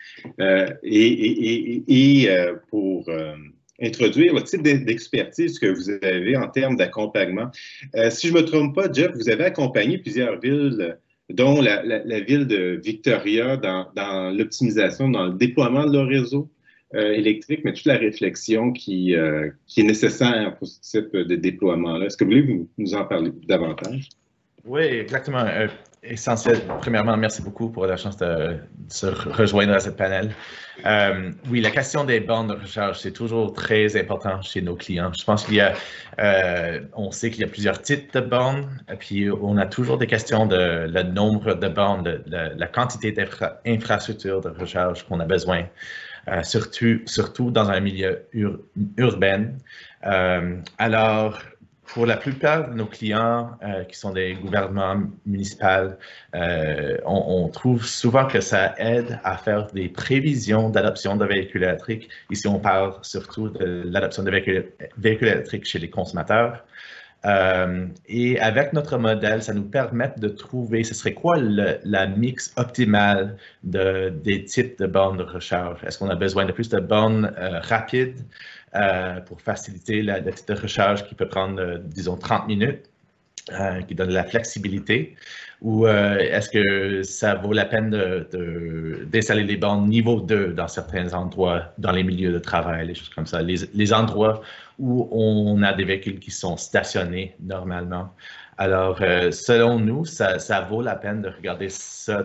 S1: pour introduire le type d'expertise que vous avez en termes d'accompagnement. Si je ne me trompe pas, Jeff, vous avez accompagné plusieurs villes, dont la ville de Victoria, dans l'optimisation, dans le déploiement de leur réseau électrique, mais toute la réflexion qui est nécessaire pour ce type de déploiement-là. Est-ce que vous voulez nous en parler davantage?
S6: Oui, exactement. Essentiel. Premièrement, merci beaucoup pour la chance de se rejoindre à cette panel. Oui, la question des bornes de recharge, c'est toujours très important chez nos clients. Je pense qu'il y a, on sait qu'il y a plusieurs types de bornes, et puis on a toujours des questions de le nombre de bornes, de la quantité d'infrastructures de recharge qu'on a besoin, surtout dans un milieu urbain. Alors, pour la plupart de nos clients qui sont des gouvernements municipaux, on trouve souvent que ça aide à faire des prévisions d'adoption de véhicules électriques. Ici, on parle surtout de l'adoption de véhicules électriques chez les consommateurs. Et avec notre modèle, ça nous permet de trouver ce serait quoi la mix optimale des types de bornes de recharge. Est-ce qu'on a besoin de plus de bornes rapides pour faciliter le type de recharge qui peut prendre, disons, 30 minutes, qui donne de la flexibilité, ou est-ce que ça vaut la peine d'installer des bornes niveau 2 dans certains endroits, dans les milieux de travail, les choses comme ça, les endroits où on a des véhicules qui sont stationnés normalement. Alors, selon nous, ça vaut la peine de regarder ça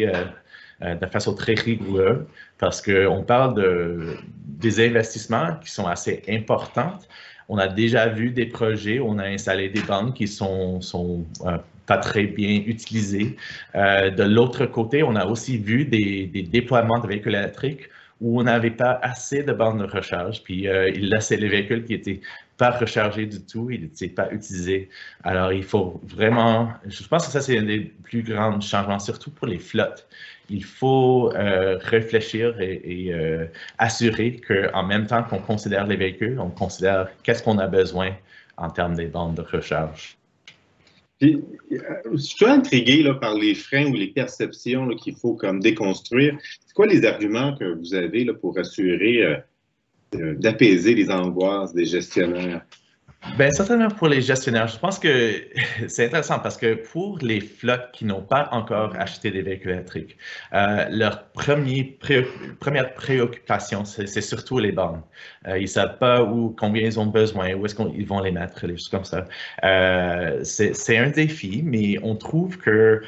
S6: de façon très rigoureuse, parce qu'on parle des investissements qui sont assez importants. On a déjà vu des projets où on a installé des bornes qui sont pas très bien utilisées. De l'autre côté, on a aussi vu des déploiements de véhicules électriques où on n'avait pas assez de bornes de recharge, puis ils laissaient les véhicules qui n'étaient pas rechargés du tout, ils n'étaient pas utilisés. Alors, il faut vraiment, je pense que ça, c'est un des plus grands changements, surtout pour les flottes. Il faut réfléchir et assurer qu'en même temps qu'on considère les véhicules, on considère qu'est-ce qu'on a besoin en termes des bornes de recharge.
S1: Puis, je suis intrigué là, par les freins ou les perceptions qu'il faut comme déconstruire. C'est quoi les arguments que vous avez là, pour assurer d'apaiser les angoisses des gestionnaires?
S6: Bien, certainement pour les gestionnaires, je pense que c'est intéressant parce que pour les flottes qui n'ont pas encore acheté des véhicules électriques, leur première préoccupation, c'est surtout les bornes. Ils ne savent pas combien ils ont besoin, où est-ce qu'ils vont les mettre, les choses comme ça. C'est un défi, mais on trouve que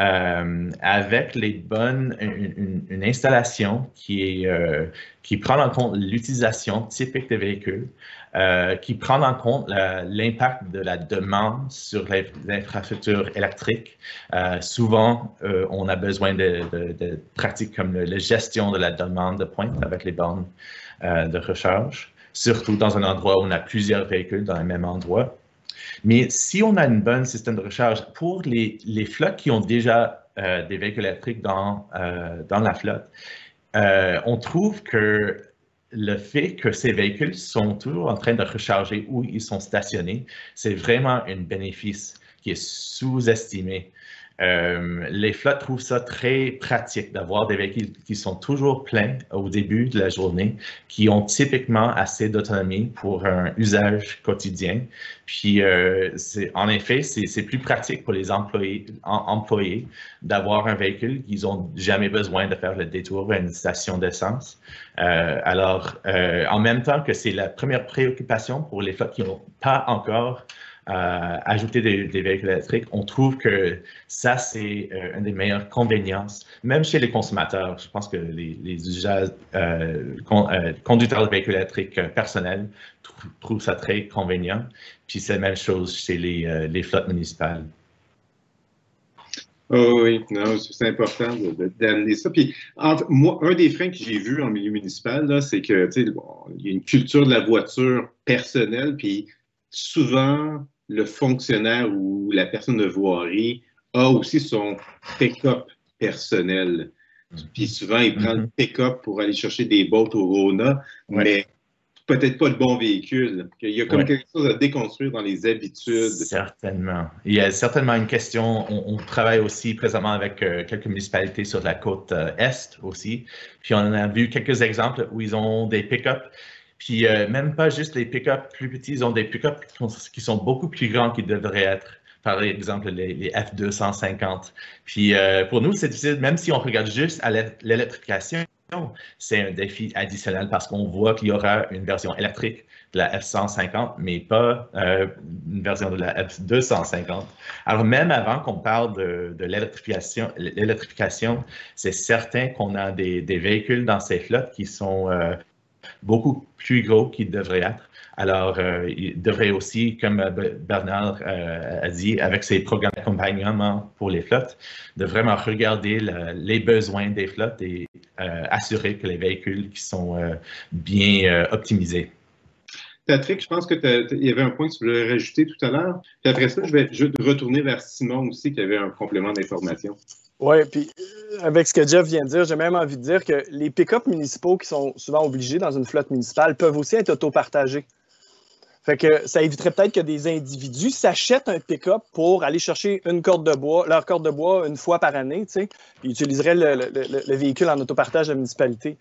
S6: avec les bonnes, une installation qui prend en compte l'utilisation typique des véhicules, qui prend en compte l'impact de la demande sur l'infrastructure électrique. Souvent, on a besoin de pratiques comme la gestion de la demande de pointe avec les bornes de recharge, surtout dans un endroit où on a plusieurs véhicules dans le même endroit. Mais si on a un bon système de recharge pour les flottes qui ont déjà des véhicules électriques dans la flotte, on trouve que le fait que ces véhicules sont toujours en train de recharger où ils sont stationnés, c'est vraiment un bénéfice qui est sous-estimé. Les flottes trouvent ça très pratique d'avoir des véhicules qui sont toujours pleins au début de la journée, qui ont typiquement assez d'autonomie pour un usage quotidien. Puis, en effet, c'est plus pratique pour les employés d'avoir un véhicule qu'ils n'ont jamais besoin de faire le détour à une station d'essence. Alors, en même temps que c'est la première préoccupation pour les flottes qui n'ont pas encore ajouter des véhicules électriques, on trouve que ça, c'est un des meilleures convéniences, même chez les consommateurs. Je pense que les conducteurs de véhicules électriques personnels trouvent ça très convenient. Puis c'est la même chose chez les flottes municipales.
S1: Oh oui, non, c'est important d'amener ça. Puis, moi, un des freins que j'ai vus en milieu municipal, c'est que, tu sais, il y a une culture de la voiture personnelle, puis souvent, le fonctionnaire ou la personne de voirie a aussi son pick-up personnel. Puis souvent, il prend le pick-up pour aller chercher des bottes au Rona, mais peut-être pas le bon véhicule. Il y a comme quelque chose à déconstruire dans les habitudes.
S6: Certainement. Il y a certainement une question. On travaille aussi présentement avec quelques municipalités sur la côte Est aussi. Puis on a vu quelques exemples où ils ont des pick-up. Puis même pas juste les pick-up plus petits, ils ont des pick-up qui sont beaucoup plus grands qu'ils devraient être. Par exemple, les F250. Puis pour nous, c'est difficile, même si on regarde juste à l'électrification, c'est un défi additionnel parce qu'on voit qu'il y aura une version électrique de la F150, mais pas une version de la F250. Alors même avant qu'on parle de l'électrification, c'est certain qu'on a des véhicules dans ces flottes qui sont beaucoup plus gros qu'ils devraient être. Alors, il devrait aussi, comme Bernard a dit, avec ses programmes d'accompagnement pour les flottes, de vraiment regarder les besoins des flottes et assurer que les véhicules qui sont bien optimisés.
S1: Patrick, je pense qu'il y avait un point que tu voulais rajouter tout à l'heure. Puis après ça, je vais retourner vers Simon aussi, qui avait un complément d'information.
S3: Oui, puis avec ce que Jeff vient de dire, j'ai même envie de dire que les pick-up municipaux qui sont souvent obligés dans une flotte municipale peuvent aussi être autopartagés. Fait que ça éviterait peut-être que des individus s'achètent un pick-up pour aller chercher leur corde de bois une fois par année, tu sais, puis utiliseraient le véhicule en autopartage de la municipalité.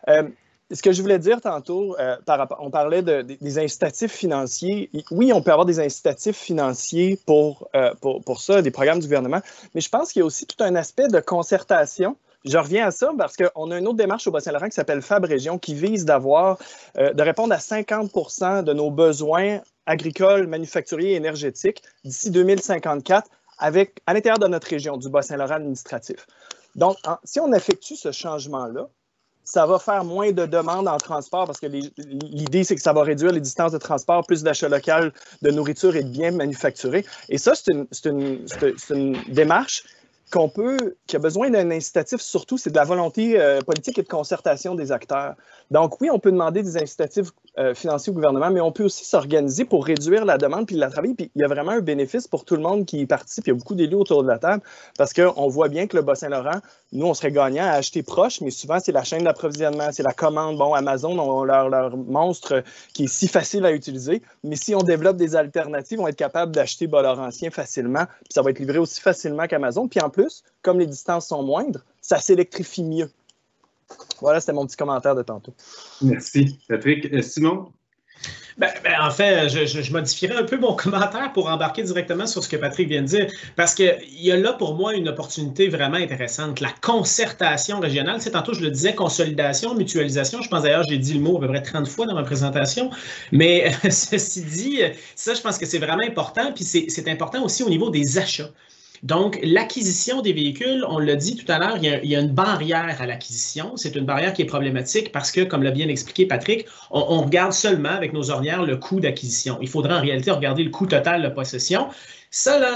S3: Ce que je voulais dire tantôt, on parlait des incitatifs financiers. Oui, on peut avoir des incitatifs financiers pour ça, des programmes du gouvernement, mais je pense qu'il y a aussi tout un aspect de concertation. Je reviens à ça parce qu'on a une autre démarche au Bas-Saint-Laurent qui s'appelle Fab Région qui vise de répondre à 50% de nos besoins agricoles, manufacturiers et énergétiques d'ici 2054 à l'intérieur de notre région, du Bas-Saint-Laurent administratif. Donc, si on effectue ce changement-là, ça va faire moins de demandes en transport parce que l'idée, c'est que ça va réduire les distances de transport, plus d'achat local de nourriture et de biens manufacturés. Et ça, c'est une démarche qui a besoin d'un incitatif, surtout, c'est de la volonté politique et de concertation des acteurs. Donc oui, on peut demander des incitatifs financiers au gouvernement, mais on peut aussi s'organiser pour réduire la demande puis la travailler. Puis il y a vraiment un bénéfice pour tout le monde qui y participe. Il y a beaucoup d'élus autour de la table parce qu'on voit bien que le Bas-Saint-Laurent, nous, on serait gagnant à acheter proche, mais souvent, c'est la chaîne d'approvisionnement, c'est la commande. Bon, Amazon ont leur monstre qui est si facile à utiliser, mais si on développe des alternatives, on va être capable d'acheter Bas-Laurentien facilement, puis ça va être livré aussi facilement qu'Amazon. Puis en plus, comme les distances sont moindres, ça s'électrifie mieux. Voilà, c'était mon petit commentaire de tantôt.
S1: Merci. Patrick. Simon?
S4: En fait, je modifierais un peu mon commentaire pour embarquer directement sur ce que Patrick vient de dire, parce qu'il y a là pour moi une opportunité vraiment intéressante, la concertation régionale. C'est tantôt, je le disais, consolidation, mutualisation. Je pense d'ailleurs, j'ai dit le mot à peu près 30 fois dans ma présentation, mais ceci dit, ça, je pense que c'est vraiment important, puis c'est important aussi au niveau des achats. Donc, l'acquisition des véhicules, on l'a dit tout à l'heure, il y a une barrière à l'acquisition. C'est une barrière qui est problématique parce que, comme l'a bien expliqué Patrick, on regarde seulement avec nos ornières le coût d'acquisition. Il faudrait en réalité regarder le coût total de possession. Ça, là,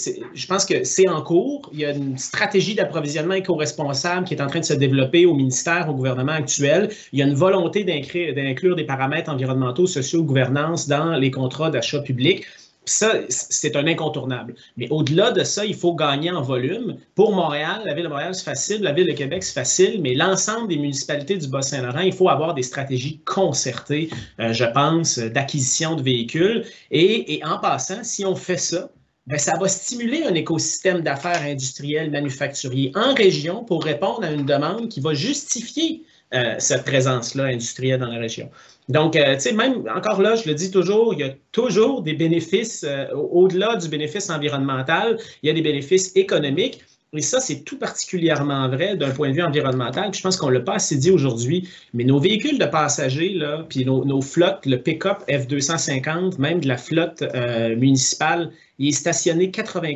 S4: je pense que c'est en cours. Il y a une stratégie d'approvisionnement éco-responsable qui est en train de se développer au ministère, au gouvernement actuel. Il y a une volonté d'inclure des paramètres environnementaux, sociaux, gouvernance dans les contrats d'achat public. Ça, c'est un incontournable. Mais au-delà de ça, il faut gagner en volume. Pour Montréal, la Ville de Montréal, c'est facile. La Ville de Québec, c'est facile. Mais l'ensemble des municipalités du Bas-Saint-Laurent, il faut avoir des stratégies concertées, je pense, d'acquisition de véhicules. Et en passant, si on fait ça, bien, ça va stimuler un écosystème d'affaires industrielles, manufacturiers en région pour répondre à une demande qui va justifier cette présence-là industrielle dans la région. Donc, tu sais, même encore là, je le dis toujours, il y a toujours des bénéfices, au-delà du bénéfice environnemental, il y a des bénéfices économiques. Et ça, c'est tout particulièrement vrai d'un point de vue environnemental. Puis je pense qu'on ne l'a pas assez dit aujourd'hui, mais nos véhicules de passagers, là, puis nos flottes, le pick-up F250, même de la flotte municipale, il est stationné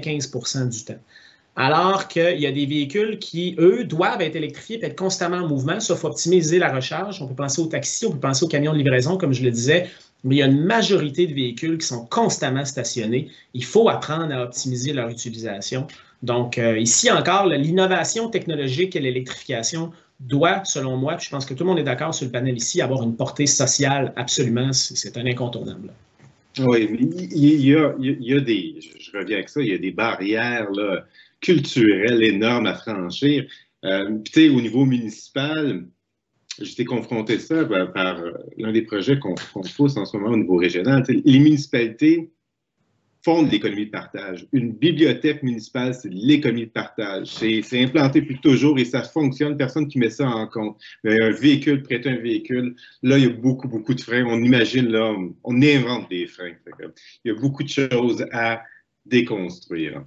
S4: 95% du temps. Alors qu'il y a des véhicules qui, eux, doivent être électrifiés et être constamment en mouvement, sauf optimiser la recharge. On peut penser aux taxis, on peut penser aux camions de livraison, comme je le disais, mais il y a une majorité de véhicules qui sont constamment stationnés. Il faut apprendre à optimiser leur utilisation. Donc, ici encore, l'innovation technologique et l'électrification doit, selon moi, puis je pense que tout le monde est d'accord sur le panel ici, avoir une portée sociale absolument, c'est un incontournable.
S1: Oui, mais il y a des, je reviens avec ça, il y a des barrières là, culturelles énormes à franchir. Puis, tu sais, au niveau municipal, j'étais confronté à ça par l'un des projets qu'on pousse en ce moment au niveau régional. Les municipalités font de l'économie de partage. Une bibliothèque municipale, c'est de l'économie de partage. C'est implanté depuis toujours et ça fonctionne. Personne qui met ça en compte. Mais un véhicule, prêter un véhicule, là, il y a beaucoup, beaucoup de freins. On imagine, là, on invente des freins. Il y a beaucoup de choses à déconstruire.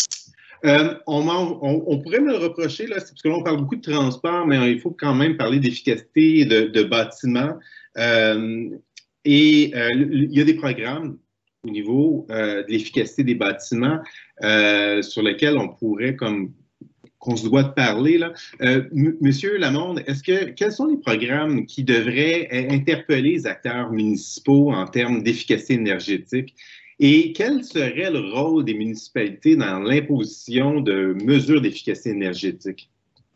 S1: On pourrait me le reprocher, là, parce que là, on parle beaucoup de transport, mais il faut quand même parler d'efficacité de bâtiments. Il y a des programmes au niveau de l'efficacité des bâtiments sur lesquels on pourrait, qu'on se doit de parler. Là. Monsieur Lamonde, quels sont les programmes qui devraient interpeller les acteurs municipaux en termes d'efficacité énergétique? Et quel serait le rôle des municipalités dans l'imposition de mesures d'efficacité énergétique?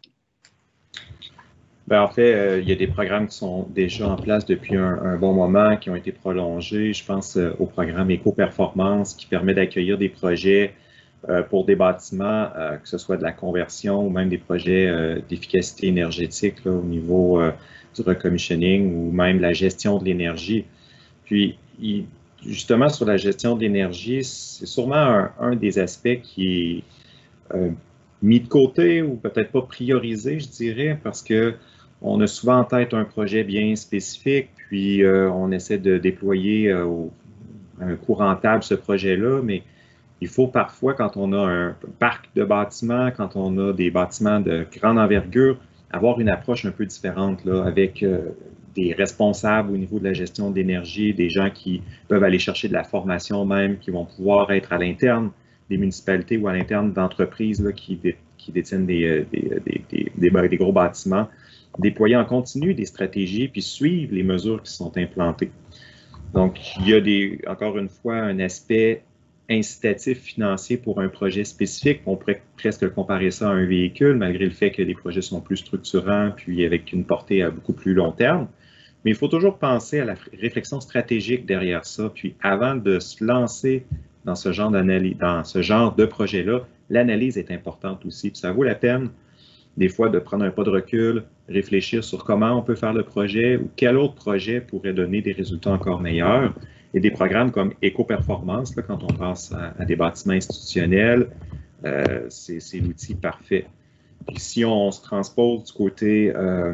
S5: Bien, en fait, il y a des programmes qui sont déjà en place depuis un bon moment, qui ont été prolongés. Je pense au programme Éco-Performance qui permet d'accueillir des projets pour des bâtiments, que ce soit de la conversion ou même des projets d'efficacité énergétique là, au niveau du recommissioning ou même la gestion de l'énergie. Puis, justement, sur la gestion de l'énergie, c'est sûrement un des aspects qui est mis de côté ou peut-être pas priorisé, je dirais, parce qu'on a souvent en tête un projet bien spécifique, puis on essaie de déployer à un coût rentable ce projet-là, mais il faut parfois, quand on a un parc de bâtiments, quand on a des bâtiments de grande envergure, avoir une approche un peu différente là, avec des responsables au niveau de la gestion de l'énergie, des gens qui peuvent aller chercher de la formation même, qui vont pouvoir être à l'interne des municipalités ou à l'interne d'entreprises qui détiennent des gros bâtiments, déployer en continu des stratégies puis suivre les mesures qui sont implantées. Donc, il y a encore une fois un aspect incitatif financier pour un projet spécifique. On pourrait presque comparer ça à un véhicule, malgré le fait que les projets sont plus structurants, puis avec une portée à beaucoup plus long terme. Mais il faut toujours penser à la réflexion stratégique derrière ça. Puis avant de se lancer dans ce genre de projet-là, l'analyse est importante aussi. Puis ça vaut la peine, des fois, de prendre un pas de recul, réfléchir sur comment on peut faire le projet ou quel autre projet pourrait donner des résultats encore meilleurs. Et des programmes comme Éco-Performance, quand on passe à des bâtiments institutionnels, c'est l'outil parfait. Puis si on se transpose du côté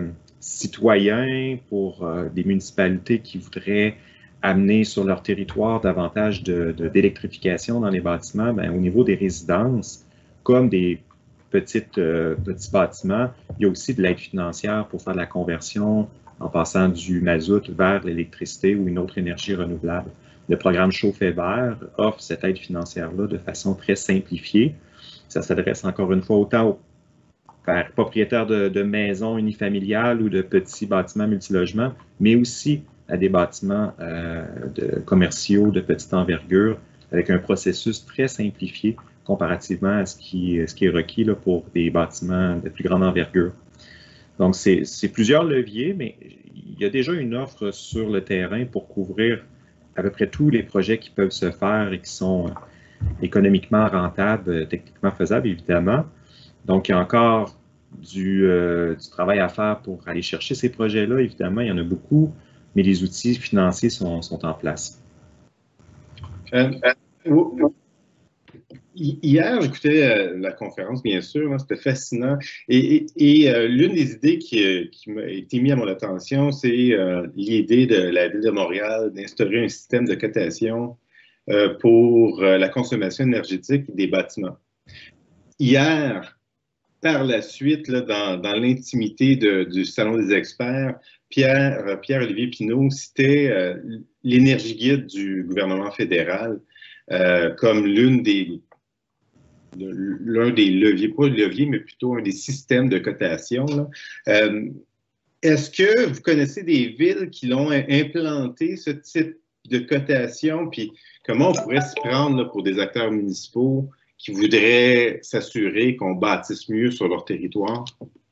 S5: citoyen pour des municipalités qui voudraient amener sur leur territoire davantage d'électrification dans les bâtiments, bien, au niveau des résidences, comme des petits bâtiments, il y a aussi de l'aide financière pour faire de la conversion en passant du mazout vers l'électricité ou une autre énergie renouvelable. Le programme Chauffer Vert offre cette aide financière-là de façon très simplifiée. Ça s'adresse encore une fois autant aux propriétaires de maisons unifamiliales ou de petits bâtiments multilogements, mais aussi à des bâtiments commerciaux de petite envergure avec un processus très simplifié comparativement à ce qui est requis là, pour des bâtiments de plus grande envergure. Donc, c'est plusieurs leviers, mais il y a déjà une offre sur le terrain pour couvrir à peu près tous les projets qui peuvent se faire et qui sont économiquement rentables, techniquement faisables, évidemment. Donc, il y a encore du travail à faire pour aller chercher ces projets-là. Évidemment, il y en a beaucoup, mais les outils financiers sont en place.
S1: Hier, j'écoutais la conférence, bien sûr, c'était fascinant. Et l'une des idées qui m'a été mise à mon attention, c'est l'idée de la Ville de Montréal d'instaurer un système de cotation pour la consommation énergétique des bâtiments. Hier, par la suite, là, dans l'intimité du Salon des experts, Pierre-Olivier Pinault citait l'énergie guide du gouvernement fédéral comme l'un des leviers, pas le levier, mais plutôt un des systèmes de cotation. Est-ce que vous connaissez des villes qui l'ont implanté, ce type de cotation, puis comment on pourrait s'y prendre là, pour des acteurs municipaux qui voudraient s'assurer qu'on bâtisse mieux sur leur territoire?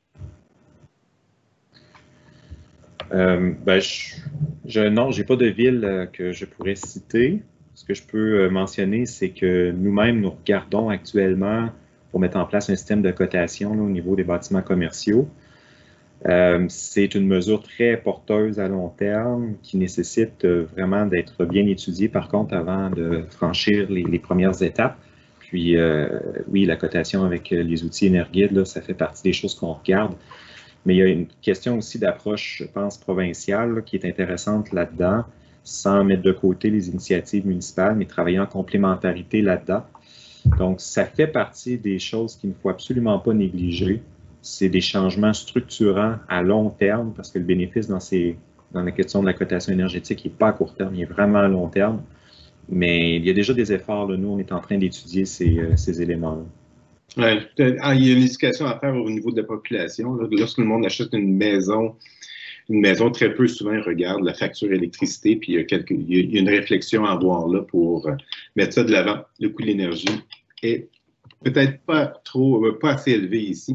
S5: Non, je n'ai pas de ville que je pourrais citer. Ce que je peux mentionner, c'est que nous-mêmes, nous regardons actuellement pour mettre en place un système de cotation là, au niveau des bâtiments commerciaux. C'est une mesure très porteuse à long terme qui nécessite vraiment d'être bien étudiée, par contre, avant de franchir les premières étapes. Puis, oui, la cotation avec les outils Énerguide, là, ça fait partie des choses qu'on regarde. Mais il y a une question aussi d'approche, je pense, provinciale là, qui est intéressante là-dedans, sans mettre de côté les initiatives municipales, mais travailler en complémentarité là-dedans. Donc, ça fait partie des choses qu'il ne faut absolument pas négliger. C'est des changements structurants à long terme, parce que le bénéfice dans la question de la cotation énergétique n'est pas à court terme, il est vraiment à long terme. Mais il y a déjà des efforts, là. Nous, on est en train d'étudier ces éléments-là.
S1: Ouais, il y a une éducation à faire au niveau de la population. Là. Lorsque le monde achète une maison, très peu souvent regarde la facture d'électricité, puis il y a une réflexion à avoir là pour mettre ça de l'avant. Le coût de l'énergie est peut-être pas assez élevé ici.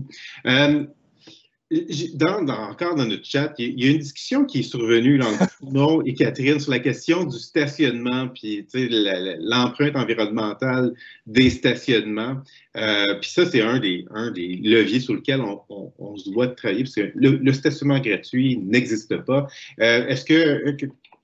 S1: Encore dans notre chat, il y a une discussion qui est survenue entre Bruno et Catherine sur la question du stationnement, puis l'empreinte environnementale des stationnements. Puis ça, c'est un des leviers sur lequel on se doit de travailler, parce que le stationnement gratuit n'existe pas. Est-ce que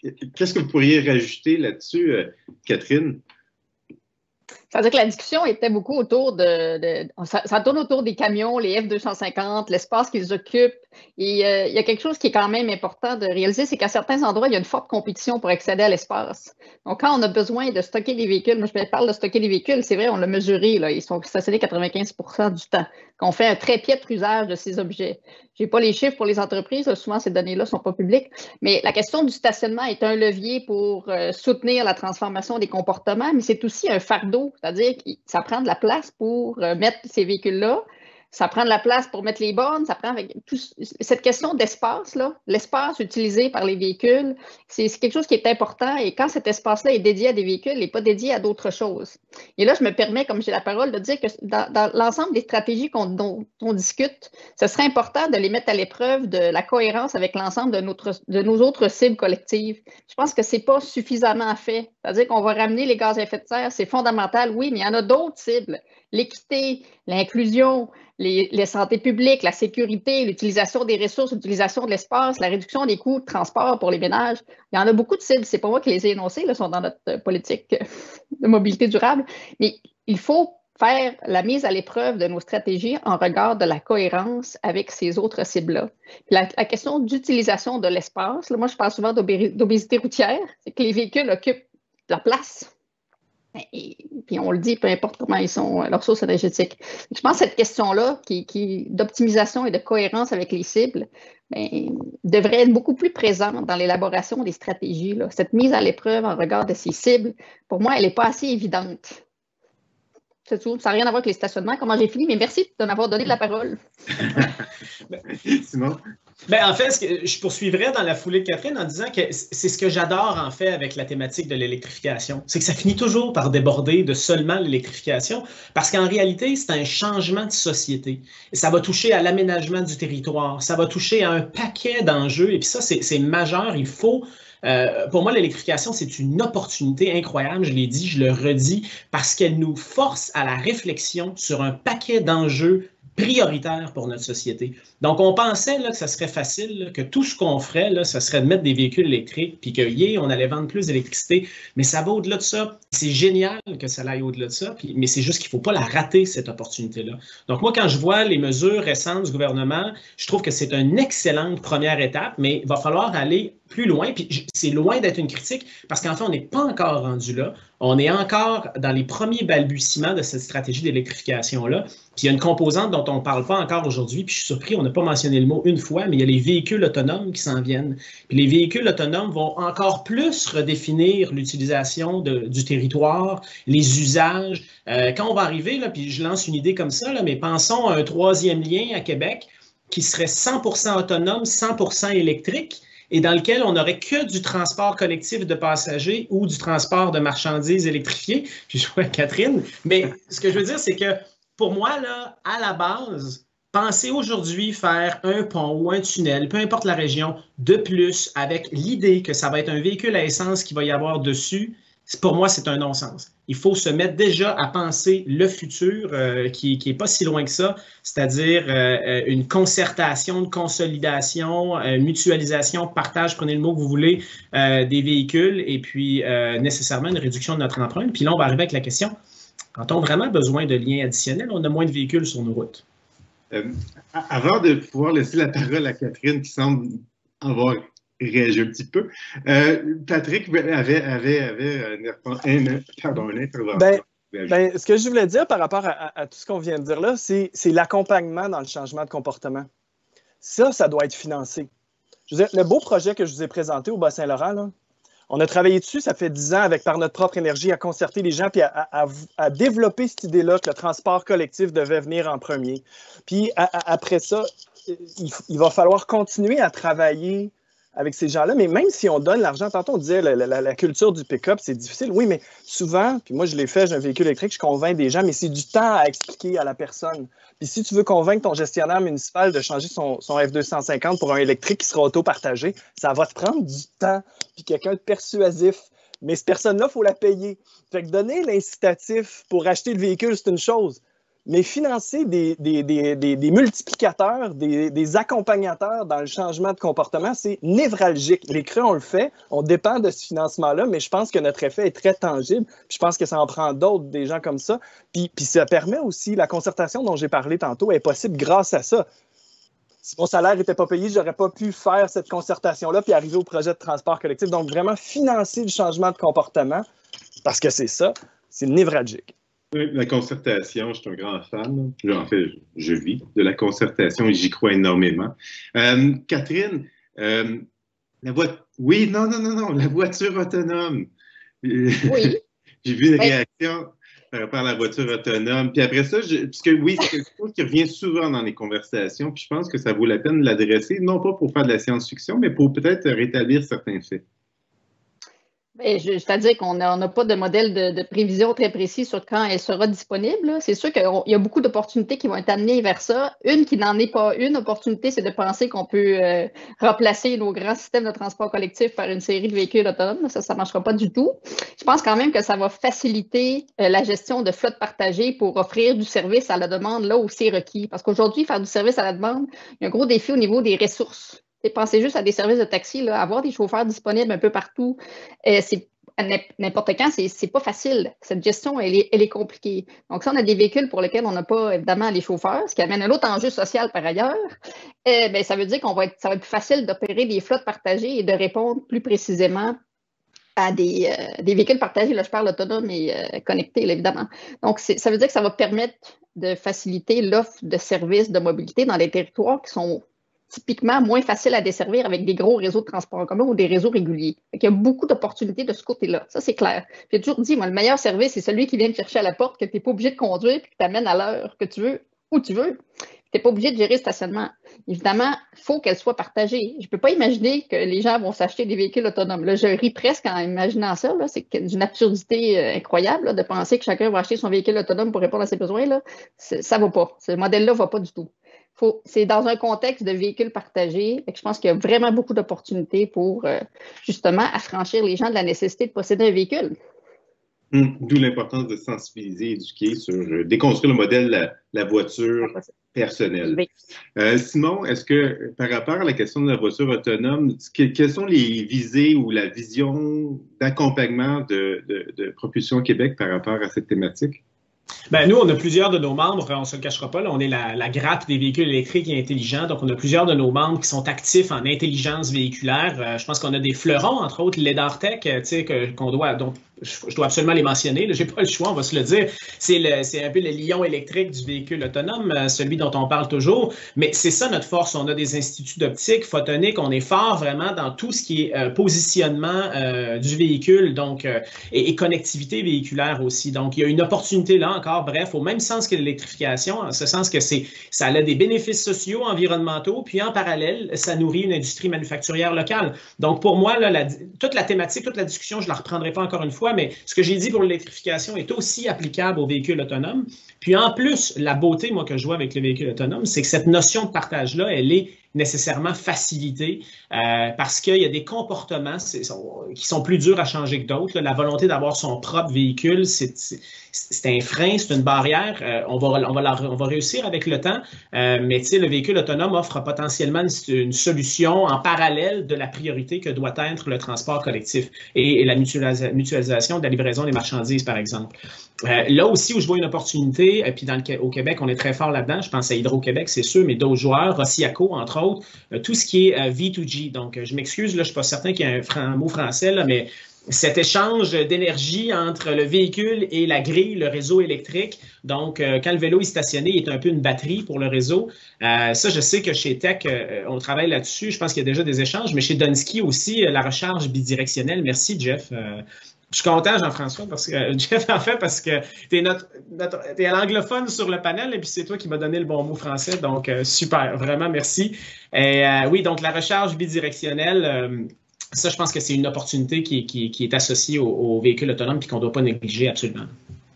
S1: qu'est-ce que vous pourriez rajouter là-dessus, Catherine?
S2: C'est-à-dire que la discussion était beaucoup autour ça tourne autour des camions, les F-250, l'espace qu'ils occupent. Et il y a quelque chose qui est quand même important de réaliser, c'est qu'à certains endroits, il y a une forte compétition pour accéder à l'espace. Donc, quand on a besoin de stocker des véhicules, moi je parle de stocker des véhicules, c'est vrai, on l'a mesuré, là, ils sont stationnés 95% du temps, qu'on fait un très piètre usage de ces objets. Je n'ai pas les chiffres pour les entreprises, là, souvent ces données-là ne sont pas publiques, mais la question du stationnement est un levier pour soutenir la transformation des comportements, mais c'est aussi un fardeau, c'est-à-dire que ça prend de la place pour mettre ces véhicules-là. Ça prend de la place pour mettre les bornes, ça prend cette question d'espace, là, l'espace utilisé par les véhicules, c'est quelque chose qui est important et quand cet espace-là est dédié à des véhicules, il n'est pas dédié à d'autres choses. Et là, je me permets, comme j'ai la parole, de dire que dans l'ensemble des stratégies dont on discute, ce serait important de les mettre à l'épreuve de la cohérence avec l'ensemble de nos autres cibles collectives. Je pense que ce n'est pas suffisamment fait. C'est-à-dire qu'on va ramener les gaz à effet de serre, c'est fondamental, oui, mais il y en a d'autres cibles. L'équité, l'inclusion, les santé publique, la sécurité, l'utilisation des ressources, l'utilisation de l'espace, la réduction des coûts de transport pour les ménages. Il y en a beaucoup de cibles. Ce n'est pas moi qui les ai énoncées, là, sont dans notre politique de mobilité durable. Mais il faut faire la mise à l'épreuve de nos stratégies en regard de la cohérence avec ces autres cibles-là. La question d'utilisation de l'espace, moi je parle souvent d'obésité routière, c'est que les véhicules occupent la place. Et puis on le dit, peu importe comment ils sont, leurs sources énergétiques. Je pense que cette question-là, qui d'optimisation et de cohérence avec les cibles, devrait être beaucoup plus présente dans l'élaboration des stratégies. Là. Cette mise à l'épreuve en regard de ces cibles, pour moi, elle n'est pas assez évidente. C'est tout. Ça n'a rien à voir avec les stationnements. Comment j'ai fini, mais merci de m'avoir donné de la parole.
S1: Simon?
S4: En fait, je poursuivrais dans la foulée de Catherine en disant que c'est ce que j'adore en fait avec la thématique de l'électrification. C'est que ça finit toujours par déborder de seulement l'électrification parce qu'en réalité, c'est un changement de société. Et ça va toucher à l'aménagement du territoire, ça va toucher à un paquet d'enjeux et puis ça, c'est majeur. Il faut... pour moi, l'électrification, c'est une opportunité incroyable, je l'ai dit, je le redis, parce qu'elle nous force à la réflexion sur un paquet d'enjeux prioritaires pour notre société. Donc, on pensait là, que ça serait facile, là, que tout ce qu'on ferait, là, ça serait de mettre des véhicules électriques, puis que, on allait vendre plus d'électricité, mais ça va au-delà de ça. C'est génial que ça aille au-delà de ça, mais c'est juste qu'il ne faut pas la rater, cette opportunité-là. Donc, moi, quand je vois les mesures récentes du gouvernement, je trouve que c'est une excellente première étape, mais il va falloir aller plus loin, puis c'est loin d'être une critique, parce qu'en fait, on n'est pas encore rendu là. On est encore dans les premiers balbutiements de cette stratégie d'électrification-là. Puis il y a une composante dont on ne parle pas encore aujourd'hui, puis je suis surpris, on n'a pas mentionné le mot une fois, mais il y a les véhicules autonomes qui s'en viennent. Puis les véhicules autonomes vont encore plus redéfinir l'utilisation du territoire, les usages. Quand on va arriver, là, puis je lance une idée comme ça, là, mais pensons à un troisième lien à Québec qui serait 100% autonome, 100% électrique, et dans lequel on n'aurait que du transport collectif de passagers ou du transport de marchandises électrifiées. Puis je vois Catherine. Mais ce que je veux dire, c'est que pour moi, là, à la base, penser aujourd'hui faire un pont ou un tunnel, peu importe la région, de plus, avec l'idée que ça va être un véhicule à essence qui va y avoir dessus, pour moi, c'est un non-sens. Il faut se mettre déjà à penser le futur qui n'est pas si loin que ça, c'est-à-dire une concertation, une consolidation, mutualisation, partage, prenez le mot que vous voulez, des véhicules et puis nécessairement une réduction de notre empreinte. Puis là, on va arriver avec la question, a-t-on vraiment besoin de liens additionnels? On a moins de véhicules sur nos routes.
S1: Avant de pouvoir laisser la parole à Catherine qui semble avoir réagi un petit peu. Patrick avait une intervention.
S3: Ce que je voulais dire par rapport à tout ce qu'on vient de dire là, c'est l'accompagnement dans le changement de comportement. Ça doit être financé. Je veux dire, le beau projet que je vous ai présenté au Bas-Saint-Laurent, là, on a travaillé dessus, ça fait 10 ans par notre propre énergie, à concerter les gens puis à développer cette idée-là que le transport collectif devait venir en premier. Puis après ça, il va falloir continuer à travailler avec ces gens-là, mais même si on donne l'argent, tantôt on disait la culture du pick-up, c'est difficile. Oui, mais souvent, puis moi je l'ai fait, j'ai un véhicule électrique, je convainc des gens, mais c'est du temps à expliquer à la personne. Puis si tu veux convaincre ton gestionnaire municipal de changer son F-250 pour un électrique qui sera auto-partagé, ça va te prendre du temps, puis quelqu'un de persuasif. Mais cette personne-là, il faut la payer. Fait que donner l'incitatif pour acheter le véhicule, c'est une chose. mais financer des multiplicateurs, des accompagnateurs dans le changement de comportement, c'est névralgique. Les CRE, on le fait, on dépend de ce financement-là, mais je pense que notre effet est très tangible. Je pense que ça en prend d'autres, des gens comme ça. Puis ça permet aussi, la concertation dont j'ai parlé tantôt est possible grâce à ça. Si mon salaire n'était pas payé, je n'aurais pas pu faire cette concertation-là puis arriver au projet de transport collectif. Donc, vraiment, financer le changement de comportement, parce que c'est ça, c'est névralgique.
S1: Oui, la concertation, je suis un grand fan. En fait, je vis de la concertation et j'y crois énormément. Catherine, oui, non, la voiture autonome.
S2: Oui.
S1: J'ai vu une réaction par rapport à la voiture autonome. Puis après ça, puisque oui, c'est quelque chose qui revient souvent dans les conversations, puis je pense que ça vaut la peine de l'adresser, non pas pour faire de la science-fiction, mais pour peut-être rétablir certains faits.
S2: C'est-à-dire qu'on n'a pas de modèle de prévision très précis sur quand elle sera disponible. C'est sûr qu'il y a beaucoup d'opportunités qui vont être amenées vers ça. Une qui n'en est pas une opportunité, c'est de penser qu'on peut remplacer nos grands systèmes de transport collectif par une série de véhicules autonomes. Ça ne marchera pas du tout. Je pense quand même que ça va faciliter la gestion de flottes partagées pour offrir du service à la demande là où c'est requis. Parce qu'aujourd'hui, faire du service à la demande, il y a un gros défi au niveau des ressources. Pensez juste à des services de taxi, là, avoir des chauffeurs disponibles un peu partout, c'est n'importe quand, c'est pas facile. Cette gestion, elle est compliquée. Donc, si on a des véhicules pour lesquels on n'a pas, évidemment, les chauffeurs, ce qui amène un autre enjeu social par ailleurs, ça veut dire ça va être plus facile d'opérer des flottes partagées et de répondre plus précisément à des véhicules partagés. Là, je parle autonome et connectés, là, évidemment. Donc, ça veut dire que ça va permettre de faciliter l'offre de services de mobilité dans les territoires qui sont typiquement moins facile à desservir avec des gros réseaux de transport en commun ou des réseaux réguliers. Il y a beaucoup d'opportunités de ce côté-là. Ça, c'est clair. J'ai toujours dit, moi, le meilleur service, c'est celui qui vient te chercher à la porte, que tu n'es pas obligé de conduire et qui t'amène à l'heure que tu veux, où tu veux. Tu n'es pas obligé de gérer le stationnement. Évidemment, il faut qu'elle soit partagée. Je ne peux pas imaginer que les gens vont s'acheter des véhicules autonomes. Là, je ris presque en imaginant ça. C'est d'une absurdité incroyable là, de penser que chacun va acheter son véhicule autonome pour répondre à ses besoins. Là. Ça ne va pas. Ce modèle-là ne va pas du tout. C'est dans un contexte de véhicules partagés. Je pense qu'il y a vraiment beaucoup d'opportunités pour justement affranchir les gens de la nécessité de posséder un véhicule.
S1: D'où l'importance de sensibiliser et éduquer sur déconstruire le modèle de la voiture personnelle. Oui. Simon, est-ce que par rapport à la question de la voiture autonome, quelles sont les visées ou la vision d'accompagnement de Propulsion Québec par rapport à cette thématique?
S4: Ben, nous, on a plusieurs de nos membres, on ne se le cachera pas, là, on est la grappe des véhicules électriques et intelligents, donc on a plusieurs de nos membres qui sont actifs en intelligence véhiculaire. Je pense qu'on a des fleurons, entre autres, LedarTech, qu'on doit, donc je dois absolument les mentionner, je n'ai pas le choix, on va se le dire. C'est un peu le lion électrique du véhicule autonome, celui dont on parle toujours, mais c'est ça notre force. On a des instituts d'optique, photonique, on est fort vraiment dans tout ce qui est positionnement du véhicule, donc et connectivité véhiculaire aussi. Donc, il y a une opportunité là encore, bref, au même sens que l'électrification, en ce sens que ça a des bénéfices sociaux, environnementaux, puis en parallèle, ça nourrit une industrie manufacturière locale. Donc, pour moi, là, toute la thématique, toute la discussion, je ne la reprendrai pas encore une fois, mais ce que j'ai dit pour l'électrification est aussi applicable aux véhicules autonomes. Puis en plus, la beauté, moi, que je vois avec les véhicules autonomes, c'est que cette notion de partage-là, elle est nécessairement facilitée parce qu'il y a des comportements qui sont plus durs à changer que d'autres. La volonté d'avoir son propre véhicule, c'est un frein, c'est une barrière. On va réussir avec le temps, mais le véhicule autonome offre potentiellement une solution en parallèle de la priorité que doit être le transport collectif et la mutualisation de la livraison des marchandises, par exemple. Là aussi où je vois une opportunité, puis au Québec, on est très fort là-dedans, je pense à Hydro-Québec, c'est sûr, mais d'autres joueurs, Rossiaco, entre autres, tout ce qui est V2G. Donc, je m'excuse, là, je ne suis pas certain qu'il y ait un mot français, là, mais cet échange d'énergie entre le véhicule et la grille, le réseau électrique. Donc, quand le vélo est stationné, il est un peu une batterie pour le réseau. Ça, je sais que chez Tech, on travaille là-dessus. Je pense qu'il y a déjà des échanges, mais chez Dunsky aussi, la recharge bidirectionnelle. Merci, Jeff. Je suis content, Jean-François, parce que Jeff, en fait, parce que t'es l'anglophone sur le panel et puis c'est toi qui m'as donné le bon mot français. Donc, super, vraiment, merci. Et oui, donc la recharge bidirectionnelle, ça, je pense que c'est une opportunité qui est associée aux véhicules autonomes et qu'on ne doit pas négliger absolument.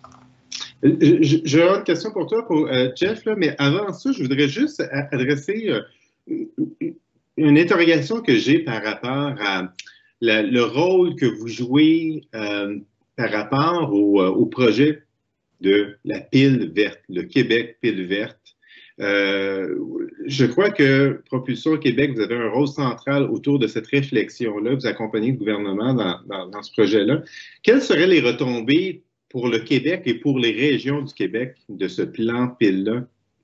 S1: J'ai une question pour toi, pour Jeff, là, mais avant ça, je voudrais juste adresser une interrogation que j'ai par rapport à le rôle que vous jouez par rapport au projet de la pile verte, le Québec pile verte. Je crois que Propulsion Québec, vous avez un rôle central autour de cette réflexion-là. Vous accompagnez le gouvernement dans ce projet-là. Quelles seraient les retombées pour le Québec et pour les régions du Québec de ce plan pile-là?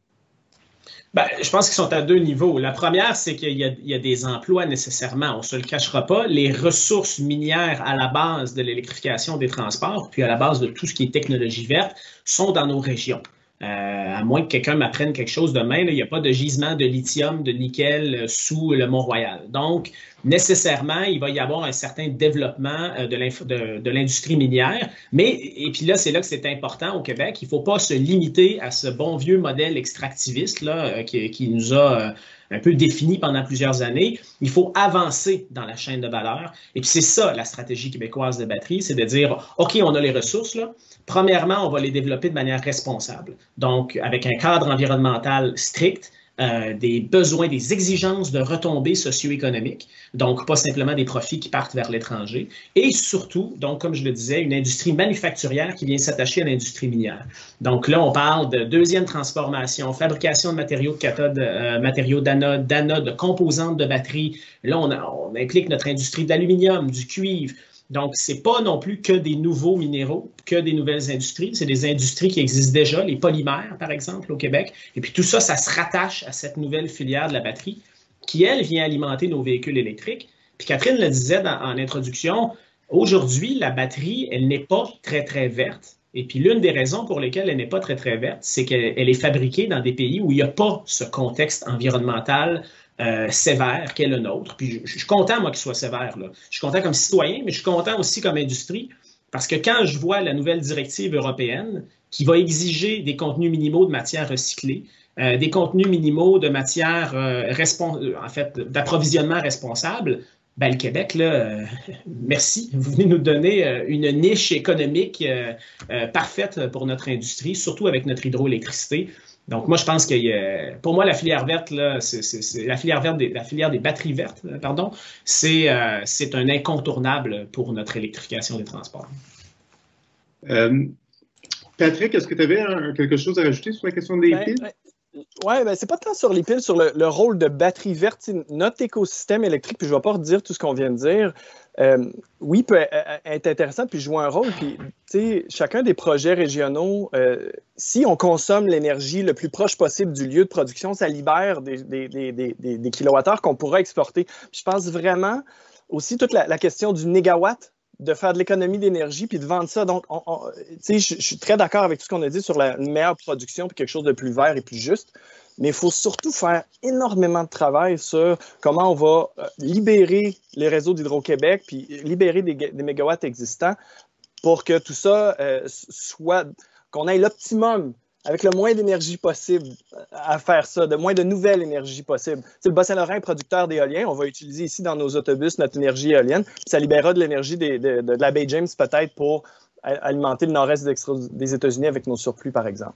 S4: Ben, je pense qu'ils sont à deux niveaux. La première, c'est qu'il y a des emplois nécessairement, on ne se le cachera pas. Les ressources minières à la base de l'électrification des transports, puis à la base de tout ce qui est technologie verte, sont dans nos régions. À moins que quelqu'un m'apprenne quelque chose demain, il n'y a pas de gisement de lithium, de nickel sous le Mont-Royal. Donc, nécessairement, il va y avoir un certain développement de l'industrie minière. Et puis là, c'est là que c'est important au Québec. Il ne faut pas se limiter à ce bon vieux modèle extractiviste là, qui nous a un peu défini pendant plusieurs années. Il faut avancer dans la chaîne de valeur. Et puis c'est ça, la stratégie québécoise de batterie, c'est de dire, OK, on a les ressources, là. Premièrement, on va les développer de manière responsable. Donc, avec un cadre environnemental strict, des besoins, des exigences de retombées socio-économiques, donc pas simplement des profits qui partent vers l'étranger, et surtout, donc comme je le disais, une industrie manufacturière qui vient s'attacher à l'industrie minière. Donc là, on parle de deuxième transformation, fabrication de matériaux de cathode, matériaux d'anode, de composantes de batterie. Là, on implique notre industrie d'aluminium, du cuivre. Donc, ce n'est pas non plus que des nouveaux minéraux, que des nouvelles industries. C'est des industries qui existent déjà, les polymères, par exemple, au Québec. Et puis tout ça, ça se rattache à cette nouvelle filière de la batterie qui, elle, vient alimenter nos véhicules électriques. Puis Catherine le disait en introduction, aujourd'hui, la batterie, elle n'est pas très, très verte. Et puis l'une des raisons pour lesquelles elle n'est pas très, très verte, c'est qu'elle est fabriquée dans des pays où il n'y a pas ce contexte environnemental sévère qu'est le nôtre. Puis je suis content, moi, qu'il soit sévère, là. Je suis content comme citoyen, mais je suis content aussi comme industrie, parce que quand je vois la nouvelle directive européenne qui va exiger des contenus minimaux de matières recyclées, des contenus minimaux de matières, en fait, d'approvisionnement responsable, ben, le Québec, là, merci, vous venez nous donner une niche économique parfaite pour notre industrie, surtout avec notre hydroélectricité. Donc, moi, je pense que pour moi, la filière verte, là, la filière des batteries vertes, pardon, c'est un incontournable pour notre électrification des transports.
S1: Patrick, est-ce que tu avais quelque chose à rajouter sur la question des piles?
S3: Oui, ben, c'est pas tant sur les piles, sur le rôle de batterie verte. Notre écosystème électrique, puis je ne vais pas redire tout ce qu'on vient de dire, oui, peut être intéressant, puis jouer un rôle. Puis, tu sais, chacun des projets régionaux, si on consomme l'énergie le plus proche possible du lieu de production, ça libère des kilowattheures qu'on pourra exporter. Puis je pense vraiment aussi toute la question du négawatt, de faire de l'économie d'énergie puis de vendre ça. Donc, je suis très d'accord avec tout ce qu'on a dit sur une meilleure production puis quelque chose de plus vert et plus juste, mais il faut surtout faire énormément de travail sur comment on va libérer les réseaux d'Hydro-Québec puis libérer des mégawatts existants pour que tout ça soit, qu'on ait l'optimum avec le moins d'énergie possible à faire ça, de moins de nouvelle énergie possible. T'sais, le Bas-Saint-Laurent est producteur d'éolien. On va utiliser ici dans nos autobus notre énergie éolienne. Puis ça libérera de l'énergie de la baie James peut-être pour alimenter le nord-est des États-Unis avec nos surplus, par exemple.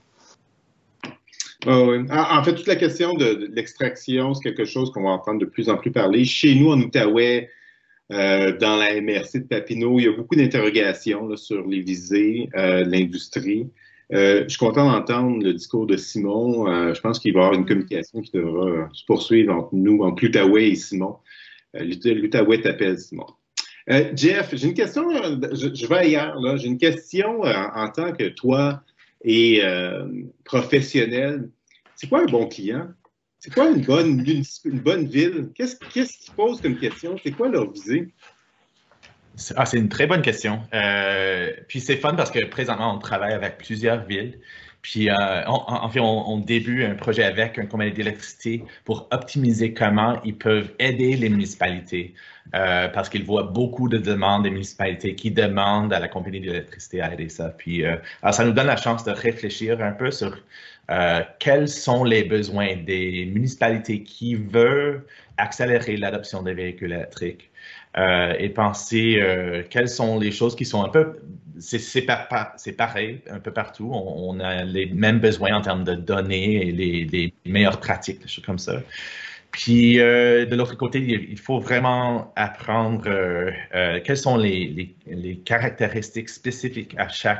S1: Oui. En fait, toute la question de l'extraction, c'est quelque chose qu'on va entendre de plus en plus parler. Chez nous, en Outaouais, dans la MRC de Papineau, il y a beaucoup d'interrogations sur les visées de l'industrie. Je suis content d'entendre le discours de Simon. Je pense qu'il va y avoir une communication qui devra se poursuivre entre nous, entre l'Outaouais et Simon. L'Outaouais t'appelle, Simon. Jeff, j'ai une question, je vais ailleurs, là. J'ai une question en tant que toi et professionnel. C'est quoi un bon client? C'est quoi une bonne ville? Qu'est-ce qu'ils posent comme question? C'est quoi leur visée?
S6: C'est une très bonne question. Puis c'est fun parce que présentement, on travaille avec plusieurs villes. Puis on débute un projet avec une compagnie d'électricité pour optimiser comment ils peuvent aider les municipalités. Parce qu'ils voient beaucoup de demandes des municipalités qui demandent à la compagnie d'électricité à aider ça. Puis alors ça nous donne la chance de réfléchir un peu sur quels sont les besoins des municipalités qui veulent accélérer l'adoption des véhicules électriques. Et penser quelles sont les choses qui sont un peu... C'est pareil un peu partout. On a les mêmes besoins en termes de données et les meilleures pratiques, des choses comme ça. Puis, de l'autre côté, il faut vraiment apprendre quelles sont les caractéristiques spécifiques à chaque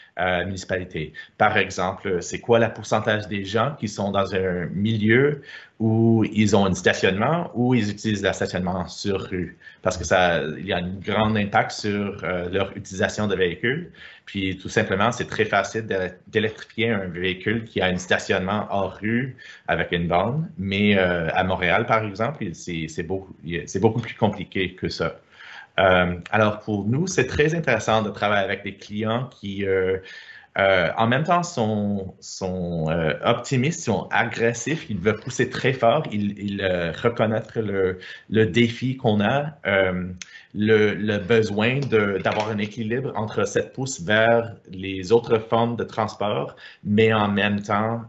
S6: municipalité. Par exemple, c'est quoi le pourcentage des gens qui sont dans un milieu où ils ont un stationnement ou ils utilisent le stationnement sur rue? Parce que il y a un grand impact sur leur utilisation de véhicules. Puis tout simplement, c'est très facile d'électrifier un véhicule qui a un stationnement hors rue avec une borne. Mais à Montréal, par exemple, c'est beaucoup plus compliqué que ça. Alors pour nous, c'est très intéressant de travailler avec des clients qui en même temps sont optimistes, sont agressifs, ils veulent pousser très fort, ils reconnaissent le défi qu'on a, le besoin d'avoir un équilibre entre cette pousse vers les autres formes de transport, mais en même temps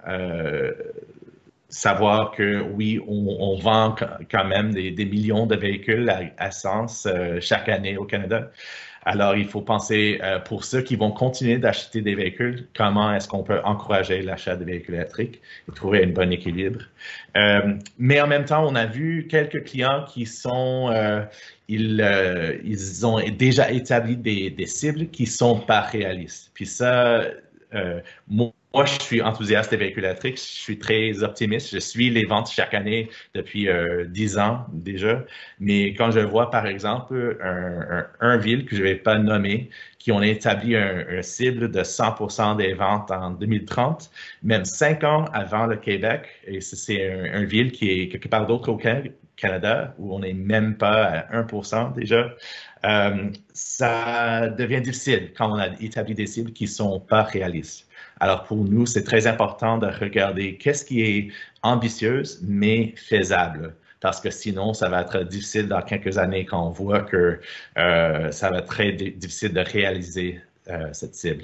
S6: savoir que oui, on vend quand même des millions de véhicules à essence chaque année au Canada. Alors, il faut penser pour ceux qui vont continuer d'acheter des véhicules, comment est-ce qu'on peut encourager l'achat de véhicules électriques et trouver un bon équilibre. Mais en même temps, on a vu quelques clients qui sont, ils ont déjà établi des cibles qui sont pas réalistes. Puis ça, moi, je suis enthousiaste des véhicules électriques, je suis très optimiste, je suis les ventes chaque année depuis 10 ans déjà, mais quand je vois par exemple un ville que je ne vais pas nommer, qui ont établi un cible de 100% des ventes en 2030, même 5 ans avant le Québec, et c'est un ville qui est quelque part d'autre au Canada, où on n'est même pas à 1% déjà, ça devient difficile quand on a établi des cibles qui ne sont pas réalistes. Alors pour nous, c'est très important de regarder qu'est-ce qui est ambitieux mais faisable. Parce que sinon, ça va être difficile dans quelques années quand on voit que ça va être très difficile de réaliser cette cible.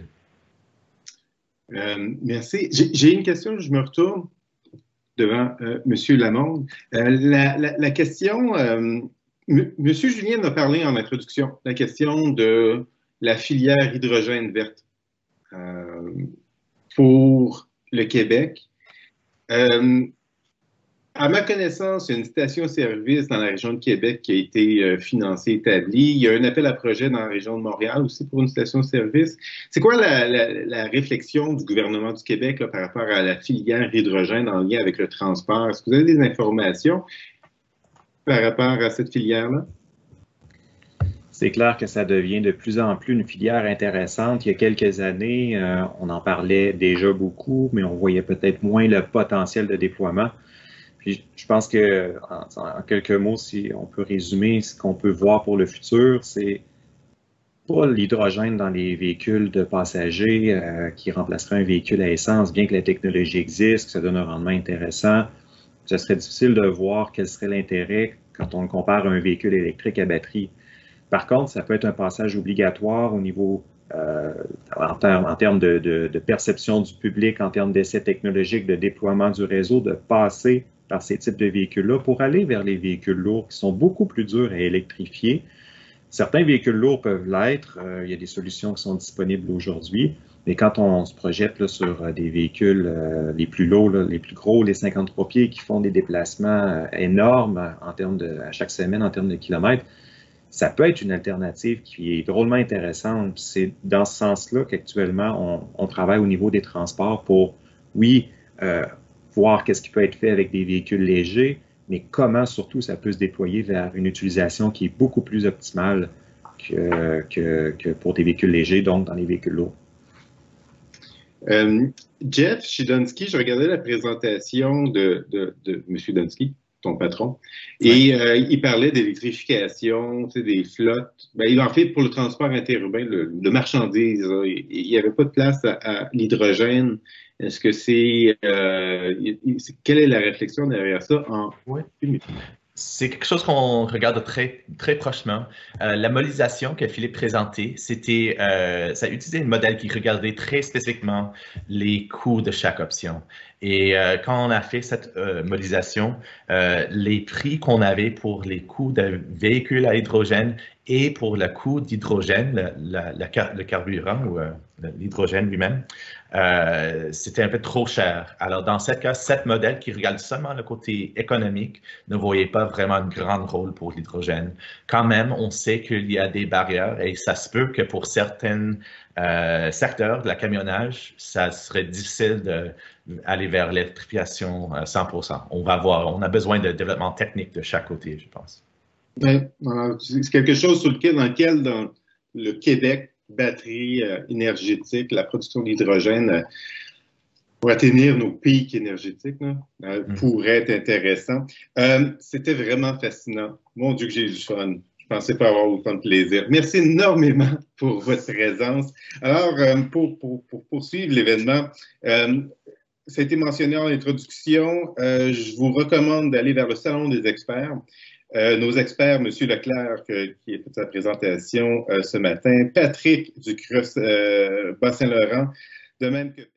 S1: Merci. J'ai une question, je me retourne devant M. Lamonde. La question, M. Julien a parlé en introduction, la question de la filière hydrogène verte pour le Québec. À ma connaissance, il y a une station-service dans la région de Québec qui a été financée, établie. Il y a un appel à projet dans la région de Montréal aussi pour une station-service. C'est quoi la réflexion du gouvernement du Québec là, par rapport à la filière hydrogène en lien avec le transport? Est-ce que vous avez des informations par rapport à cette filière-là?
S5: C'est clair que ça devient de plus en plus une filière intéressante. Il y a quelques années, on en parlait déjà beaucoup, mais on voyait peut-être moins le potentiel de déploiement. Puis je pense que, en quelques mots, si on peut résumer ce qu'on peut voir pour le futur, c'est pas l'hydrogène dans les véhicules de passagers qui remplacerait un véhicule à essence, bien que la technologie existe, que ça donne un rendement intéressant. Ce serait difficile de voir quel serait l'intérêt quand on compare un véhicule électrique à batterie. Par contre, ça peut être un passage obligatoire au niveau, en termes de perception du public, en termes d'essais technologiques, de déploiement du réseau, de passer par ces types de véhicules-là pour aller vers les véhicules lourds qui sont beaucoup plus durs à électrifier. Certains véhicules lourds peuvent l'être. Il y a des solutions qui sont disponibles aujourd'hui. Mais quand on se projette là, sur des véhicules les plus lourds, là, les plus gros, les 53 pieds qui font des déplacements énormes en termes à chaque semaine en termes de kilomètres, ça peut être une alternative qui est drôlement intéressante. C'est dans ce sens-là qu'actuellement, on travaille au niveau des transports pour, oui, voir qu'est-ce qui peut être fait avec des véhicules légers, mais comment surtout ça peut se déployer vers une utilisation qui est beaucoup plus optimale que pour des véhicules légers, donc dans les véhicules lourds.
S1: Jeff Chidonsky, je regardais la présentation de M. Donsky, ton patron, et il parlait d'électrification, des flottes. Ben, en fait, pour le transport interurbain, de marchandises, là, il n'y avait pas de place à l'hydrogène. Est-ce que quelle est la réflexion derrière ça en une minute?
S6: C'est quelque chose qu'on regarde très, très prochement. La modélisation que Philippe présentait, ça utilisait un modèle qui regardait très spécifiquement les coûts de chaque option. Et quand on a fait cette modélisation, les prix qu'on avait pour les coûts de véhicules à hydrogène et pour le coût d'hydrogène, le carburant ou l'hydrogène lui-même, c'était un peu trop cher. Alors, dans ce cas, cette modèle qui regarde seulement le côté économique ne voyait pas vraiment un grand rôle pour l'hydrogène. Quand même, on sait qu'il y a des barrières et ça se peut que pour certains secteurs de la camionnage, ça serait difficile d'aller vers l'électrification 100%. On va voir, on a besoin de développement technique de chaque côté, je pense.
S1: C'est quelque chose dans lequel dans le Québec, batterie énergétique, la production d'hydrogène pour atteindre nos pics énergétiques pourrait être intéressant. C'était vraiment fascinant. Mon Dieu que j'ai eu du fun. Je pensais pas avoir autant de plaisir. Merci énormément pour votre présence. Alors, pour poursuivre l'événement, ça a été mentionné en introduction, je vous recommande d'aller vers le Salon des experts. Nos experts, M. Leclerc, qui a fait sa présentation ce matin, Patrick du CRUS Bas-Saint-Laurent, de même que